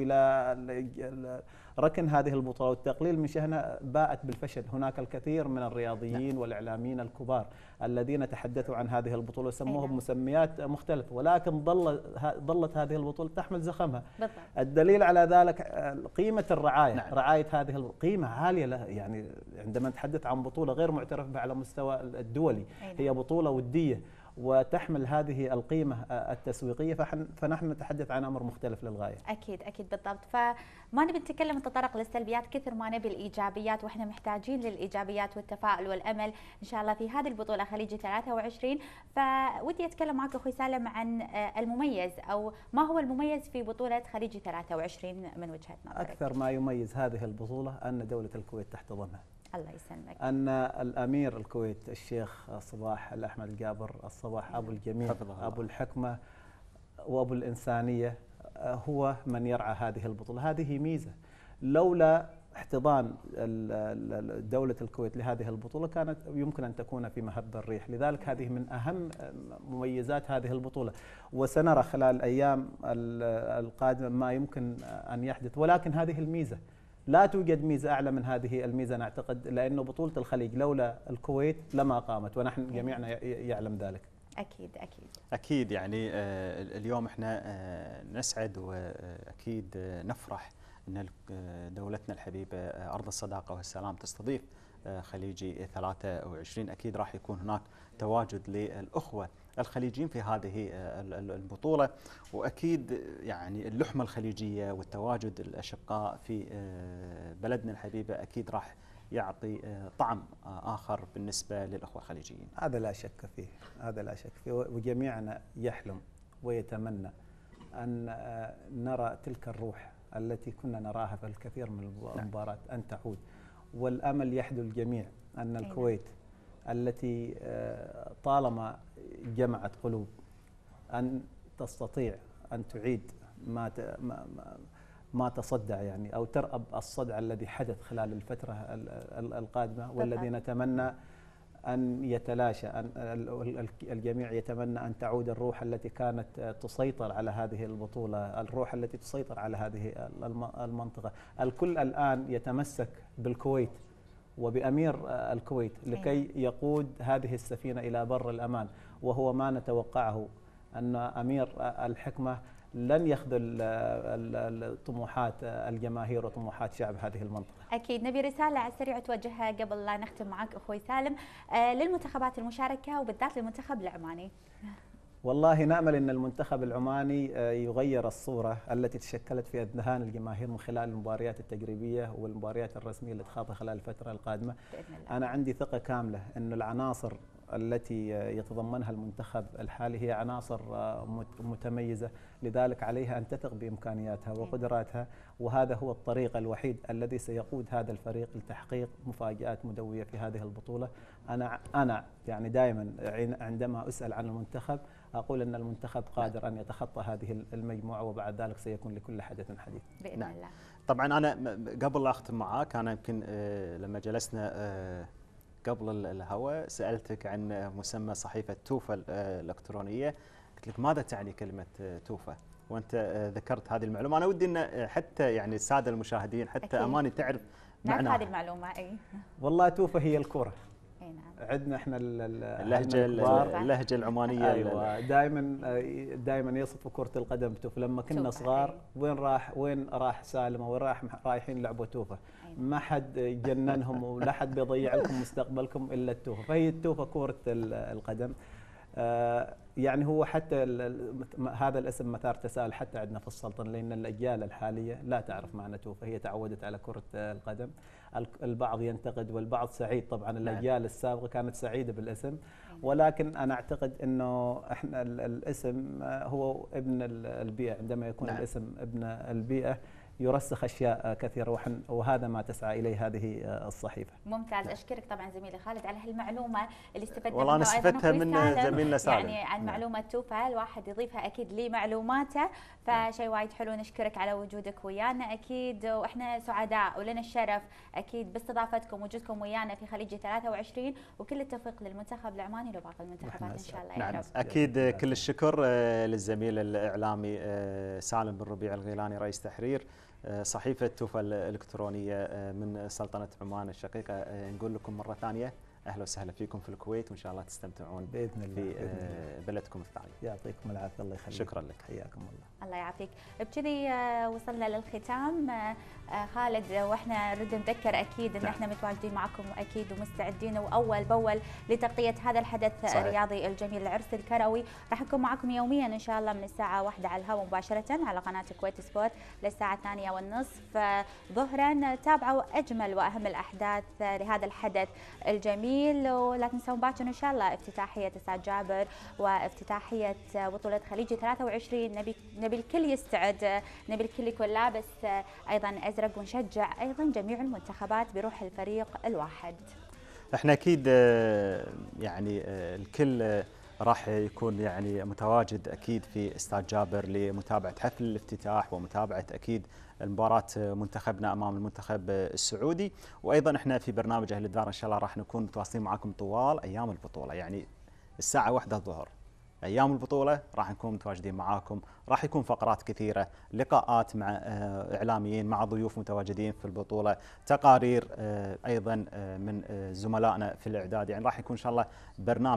إلى ركن هذه البطولة والتقليل من شأنها باءت بالفشل. هناك الكثير من الرياضيين نعم. والإعلاميين الكبار الذين تحدثوا عن هذه البطولة وسموها بمسميات مختلفة، ولكن ظل ظلت هذه البطولة تحمل زخمها. بالضبط. الدليل على ذلك قيمة الرعاية. نعم. رعاية هذه القيمة عالية لها، يعني عندما نتحدث عن بطولة غير معترف بها على مستوى الدولي. نعم. هي بطولة ودية وتحمل هذه القيمة التسويقية، فنحن نتحدث عن أمر مختلف للغاية.
أكيد أكيد بالضبط، فما نبي نتكلم نتطرق للسلبيات كثر ما نبي الإيجابيات، وإحنا محتاجين للإيجابيات والتفاؤل والأمل إن شاء الله في هذه البطولة خليجي ثلاثة وعشرين. فودي أتكلم معك أخوي سالم عن المميز أو ما هو المميز في بطولة خليجي ثلاثة وعشرين من وجهة نظرك؟
أكثر ما يميز هذه البطولة أن دولة الكويت تحتضنها.
الله يسلمك.
أن الأمير الكويت الشيخ صباح الأحمد الجابر الصباح أبو الجميل أبو الحكمة وأبو الإنسانية هو من يرعى هذه البطولة. هذه ميزة، لولا احتضان دولة الكويت لهذه البطولة كانت يمكن أن تكون في مهب الريح. لذلك هذه من أهم مميزات هذه البطولة، وسنرى خلال الأيام القادمة ما يمكن أن يحدث. ولكن هذه الميزة، لا توجد ميزة أعلى من هذه الميزة نعتقد، لأنه بطولة الخليج لولا الكويت لما قامت، ونحن جميعنا يعلم ذلك.
اكيد اكيد
اكيد يعني اليوم احنا نسعد واكيد نفرح ان دولتنا الحبيبه ارض الصداقه والسلام تستضيف خليجي ثلاثة وعشرين. اكيد راح يكون هناك تواجد للاخوه الخليجيين في هذه البطوله، واكيد يعني اللحمه الخليجيه والتواجد الاشقاء في بلدنا الحبيبه اكيد راح يعطي طعم آخر بالنسبة للأخوة الخليجيين.
هذا لا شك فيه، هذا لا شك فيه، وجميعنا يحلم ويتمنى أن نرى تلك الروح التي كنا نراها في الكثير من المباريات أن تعود، والأمل يحدو الجميع أن الكويت التي طالما جمعت قلوب أن تستطيع أن تعيد ما ما ما تصدع يعني أو ترأب الصدع الذي حدث خلال الفترة القادمة، والذي نتمنى أن يتلاشى، أن الجميع يتمنى أن تعود الروح التي كانت تسيطر على هذه البطولة، الروح التي تسيطر على هذه المنطقة. الكل الآن يتمسك بالكويت وبأمير الكويت لكي يقود هذه السفينة إلى بر الأمان، وهو ما نتوقعه أن أمير الحكمة لن يخذل طموحات الجماهير وطموحات شعب هذه المنطقة.
أكيد. نبي رسالة على السريع توجهها قبل لا نختم معك أخوي سالم للمنتخبات المشاركة وبالذات للمنتخب العماني.
والله نأمل أن المنتخب العماني يغير الصورة التي تشكلت في أذهان الجماهير من خلال المباريات التجريبية والمباريات الرسمية اللي تخاضها خلال الفترة القادمة. بإذن الله. أنا عندي ثقة كاملة أن العناصر التي يتضمنها المنتخب الحالي هي عناصر متميزة، لذلك عليها أن تثق بإمكانياتها وقدراتها، وهذا هو الطريق الوحيد الذي سيقود هذا الفريق لتحقيق مفاجآت مدوية في هذه البطولة. أنا أنا يعني دائما عندما أسأل عن المنتخب أقول أن المنتخب قادر أن يتخطى هذه المجموعة، وبعد ذلك سيكون لكل حدث حديث
بإذن نعم. الله.
طبعا أنا قبل لا أختم معاك، أنا يمكن لما جلسنا قبل الهواء سألتك عن مسمى صحيفة توفى الإلكترونية، قلت لك ماذا تعني كلمة توفى؟ وأنت ذكرت هذه المعلومة. أنا ودي أن حتى يعني السادة المشاهدين حتى أكيد. أماني تعرف معناها.
هذه المعلومة أي
والله توفى هي الكرة.
اي نعم.
عندنا احنا
اللهجة اللهجة العمانية.
ايوه دائما دائما يصفوا كرة القدم توفى. لما كنا صغار وين راح وين راح سالم وين راح رايحين يلعبوا توفى، ما حد جننهم ولا حد بيضيع لكم مستقبلكم الا التوفى، فهي التوفى كرة القدم. يعني هو حتى هذا الاسم مثار تساؤل حتى عندنا في السلطنة، لأن الأجيال الحالية لا تعرف معنى توفى، هي تعودت على كرة القدم. البعض ينتقد والبعض سعيد، طبعا الأجيال السابقة كانت سعيدة بالاسم، ولكن أنا أعتقد أنه احنا الاسم هو ابن البيئة، عندما يكون نعم. الاسم ابن البيئة يرسخ أشياء كثيرة، وهذا ما تسعى إليه هذه الصحيفة.
ممتاز. أشكرك طبعا زميلي خالد على هالمعلومة اللي استفدنا
والله أنا استفدتها من زميلنا سالم،
يعني عن معلومة توفى الواحد يضيفها أكيد لمعلوماته، فشيء وايد حلو. نشكرك على وجودك ويانا أكيد، وإحنا سعداء ولنا الشرف أكيد باستضافتكم وجودكم ويانا في خليجي ثلاثة وعشرين، وكل التوفيق للمنتخب العماني وباقي المنتخبات إن شاء الله.
نعم. يا رب. أكيد كل الشكر للزميل الإعلامي سالم بن ربيع الغيلاني رئيس تحرير صحيفة توفى الإلكترونية من سلطنة عمان الشقيقة. نقول لكم مرة ثانية أهلا وسهلا فيكم في الكويت، وإن شاء الله تستمتعون
بإذن الله
في
بإذن
بلدكم الثاني.
يعطيكم العافية. الله يخليك.
شكرا لك.
حياكم الله.
الله يعافيك. بكذي وصلنا للختام. خالد، واحنا نريد نذكر اكيد ان احنا متواجدين معكم واكيد ومستعدين واول باول لتغطيه هذا الحدث صحيح. الرياضي الجميل العرس الكروي. راح نكون معكم يوميا ان شاء الله من الساعه واحدة على الهواء مباشره على قناه كويت سبورت للساعه الثانية والنصف ظهرا. تابعوا اجمل واهم الاحداث لهذا الحدث الجميل، ولا تنسون باكر ان شاء الله افتتاحيه استاد جابر وافتتاحيه بطوله خليجي ثلاثة وعشرين. نبي نبي الكل يستعد، نبي الكل يكون لابس ايضا ازرق، ونشجع ايضا جميع المنتخبات بروح الفريق الواحد.
احنا اكيد يعني الكل راح يكون يعني متواجد اكيد في استاد جابر لمتابعه حفل الافتتاح ومتابعه اكيد المباراة منتخبنا امام المنتخب السعودي، وايضا احنا في برنامج اهل الدار ان شاء الله راح نكون متواصلين معكم طوال ايام البطولة، يعني الساعة واحدة الظهر ايام البطولة راح نكون متواجدين معاكم. راح يكون فقرات كثيرة، لقاءات مع اعلاميين، مع ضيوف متواجدين في البطولة، تقارير ايضا من زملائنا في الاعداد، يعني راح يكون ان شاء الله برنامج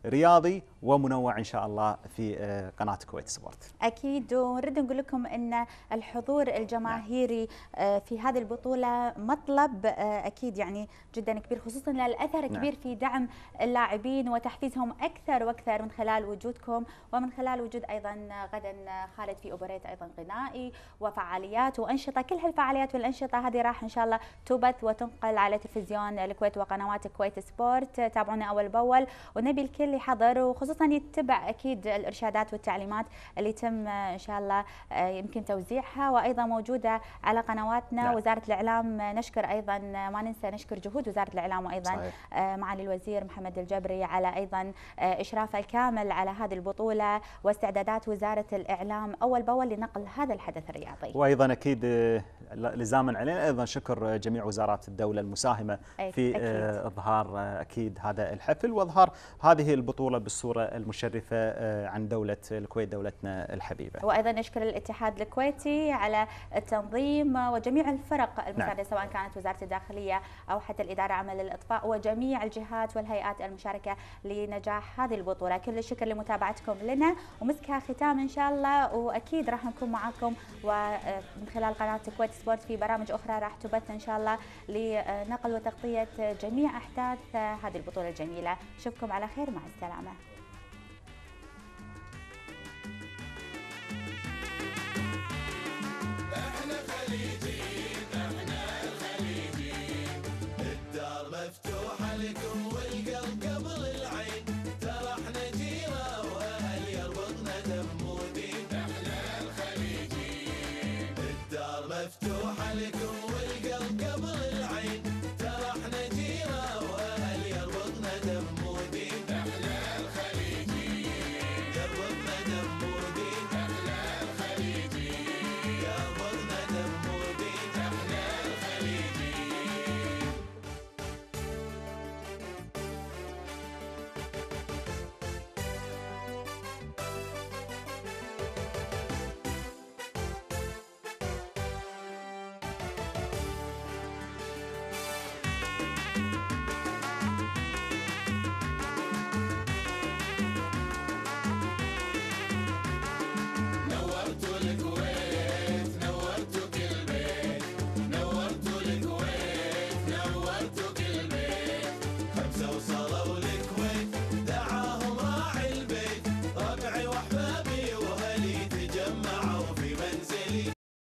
رياضي ومنوع إن شاء الله في قناة كويت سبورت.
أكيد، ونريد نقول لكم أن الحضور الجماهيري في هذه البطولة مطلب أكيد يعني جدا كبير، خصوصا للأثر كبير في دعم اللاعبين وتحفيزهم أكثر وأكثر من خلال وجودكم ومن خلال وجود أيضا غدا خالد في أوبريت أيضا غنائي وفعاليات وأنشطة. كل هالفعاليات والأنشطة هذه راح إن شاء الله تبث وتنقل على تلفزيون الكويت وقنوات كويت سبورت. تابعونا أول بأول، ونبي الكل يحضر وخصوصا يتبع أكيد الإرشادات والتعليمات اللي تم إن شاء الله يمكن توزيعها وأيضا موجودة على قنواتنا. نعم. وزارة الإعلام نشكر أيضا، ما ننسى نشكر جهود وزارة الإعلام وأيضا صحيح. معالي الوزير محمد الجبري على أيضا إشرافه الكامل على هذه البطولة واستعدادات وزارة الإعلام أول بأول لنقل هذا الحدث الرياضي.
وأيضا أكيد لزاما علينا أيضا شكر جميع وزارات الدولة المساهمة في أكيد. إظهار أكيد هذا الحفل وإظهار هذه البطولة بالصورة المشرفة عن دولة الكويت دولتنا الحبيبة.
وأيضا نشكر الاتحاد الكويتي على التنظيم وجميع الفرق المساعدة. نعم. سواء كانت وزارة الداخلية أو حتى الإدارة العامة للإطفاء وجميع الجهات والهيئات المشاركة لنجاح هذه البطولة. كل الشكر لمتابعتكم لنا، ومسكها ختام إن شاء الله، وأكيد راح نكون معكم ومن خلال قناة كويت سبورت في برامج أخرى راح تبث إن شاء الله لنقل وتغطية جميع أحداث هذه البطولة الجميلة. أشوفكم على خير، مع السلامة.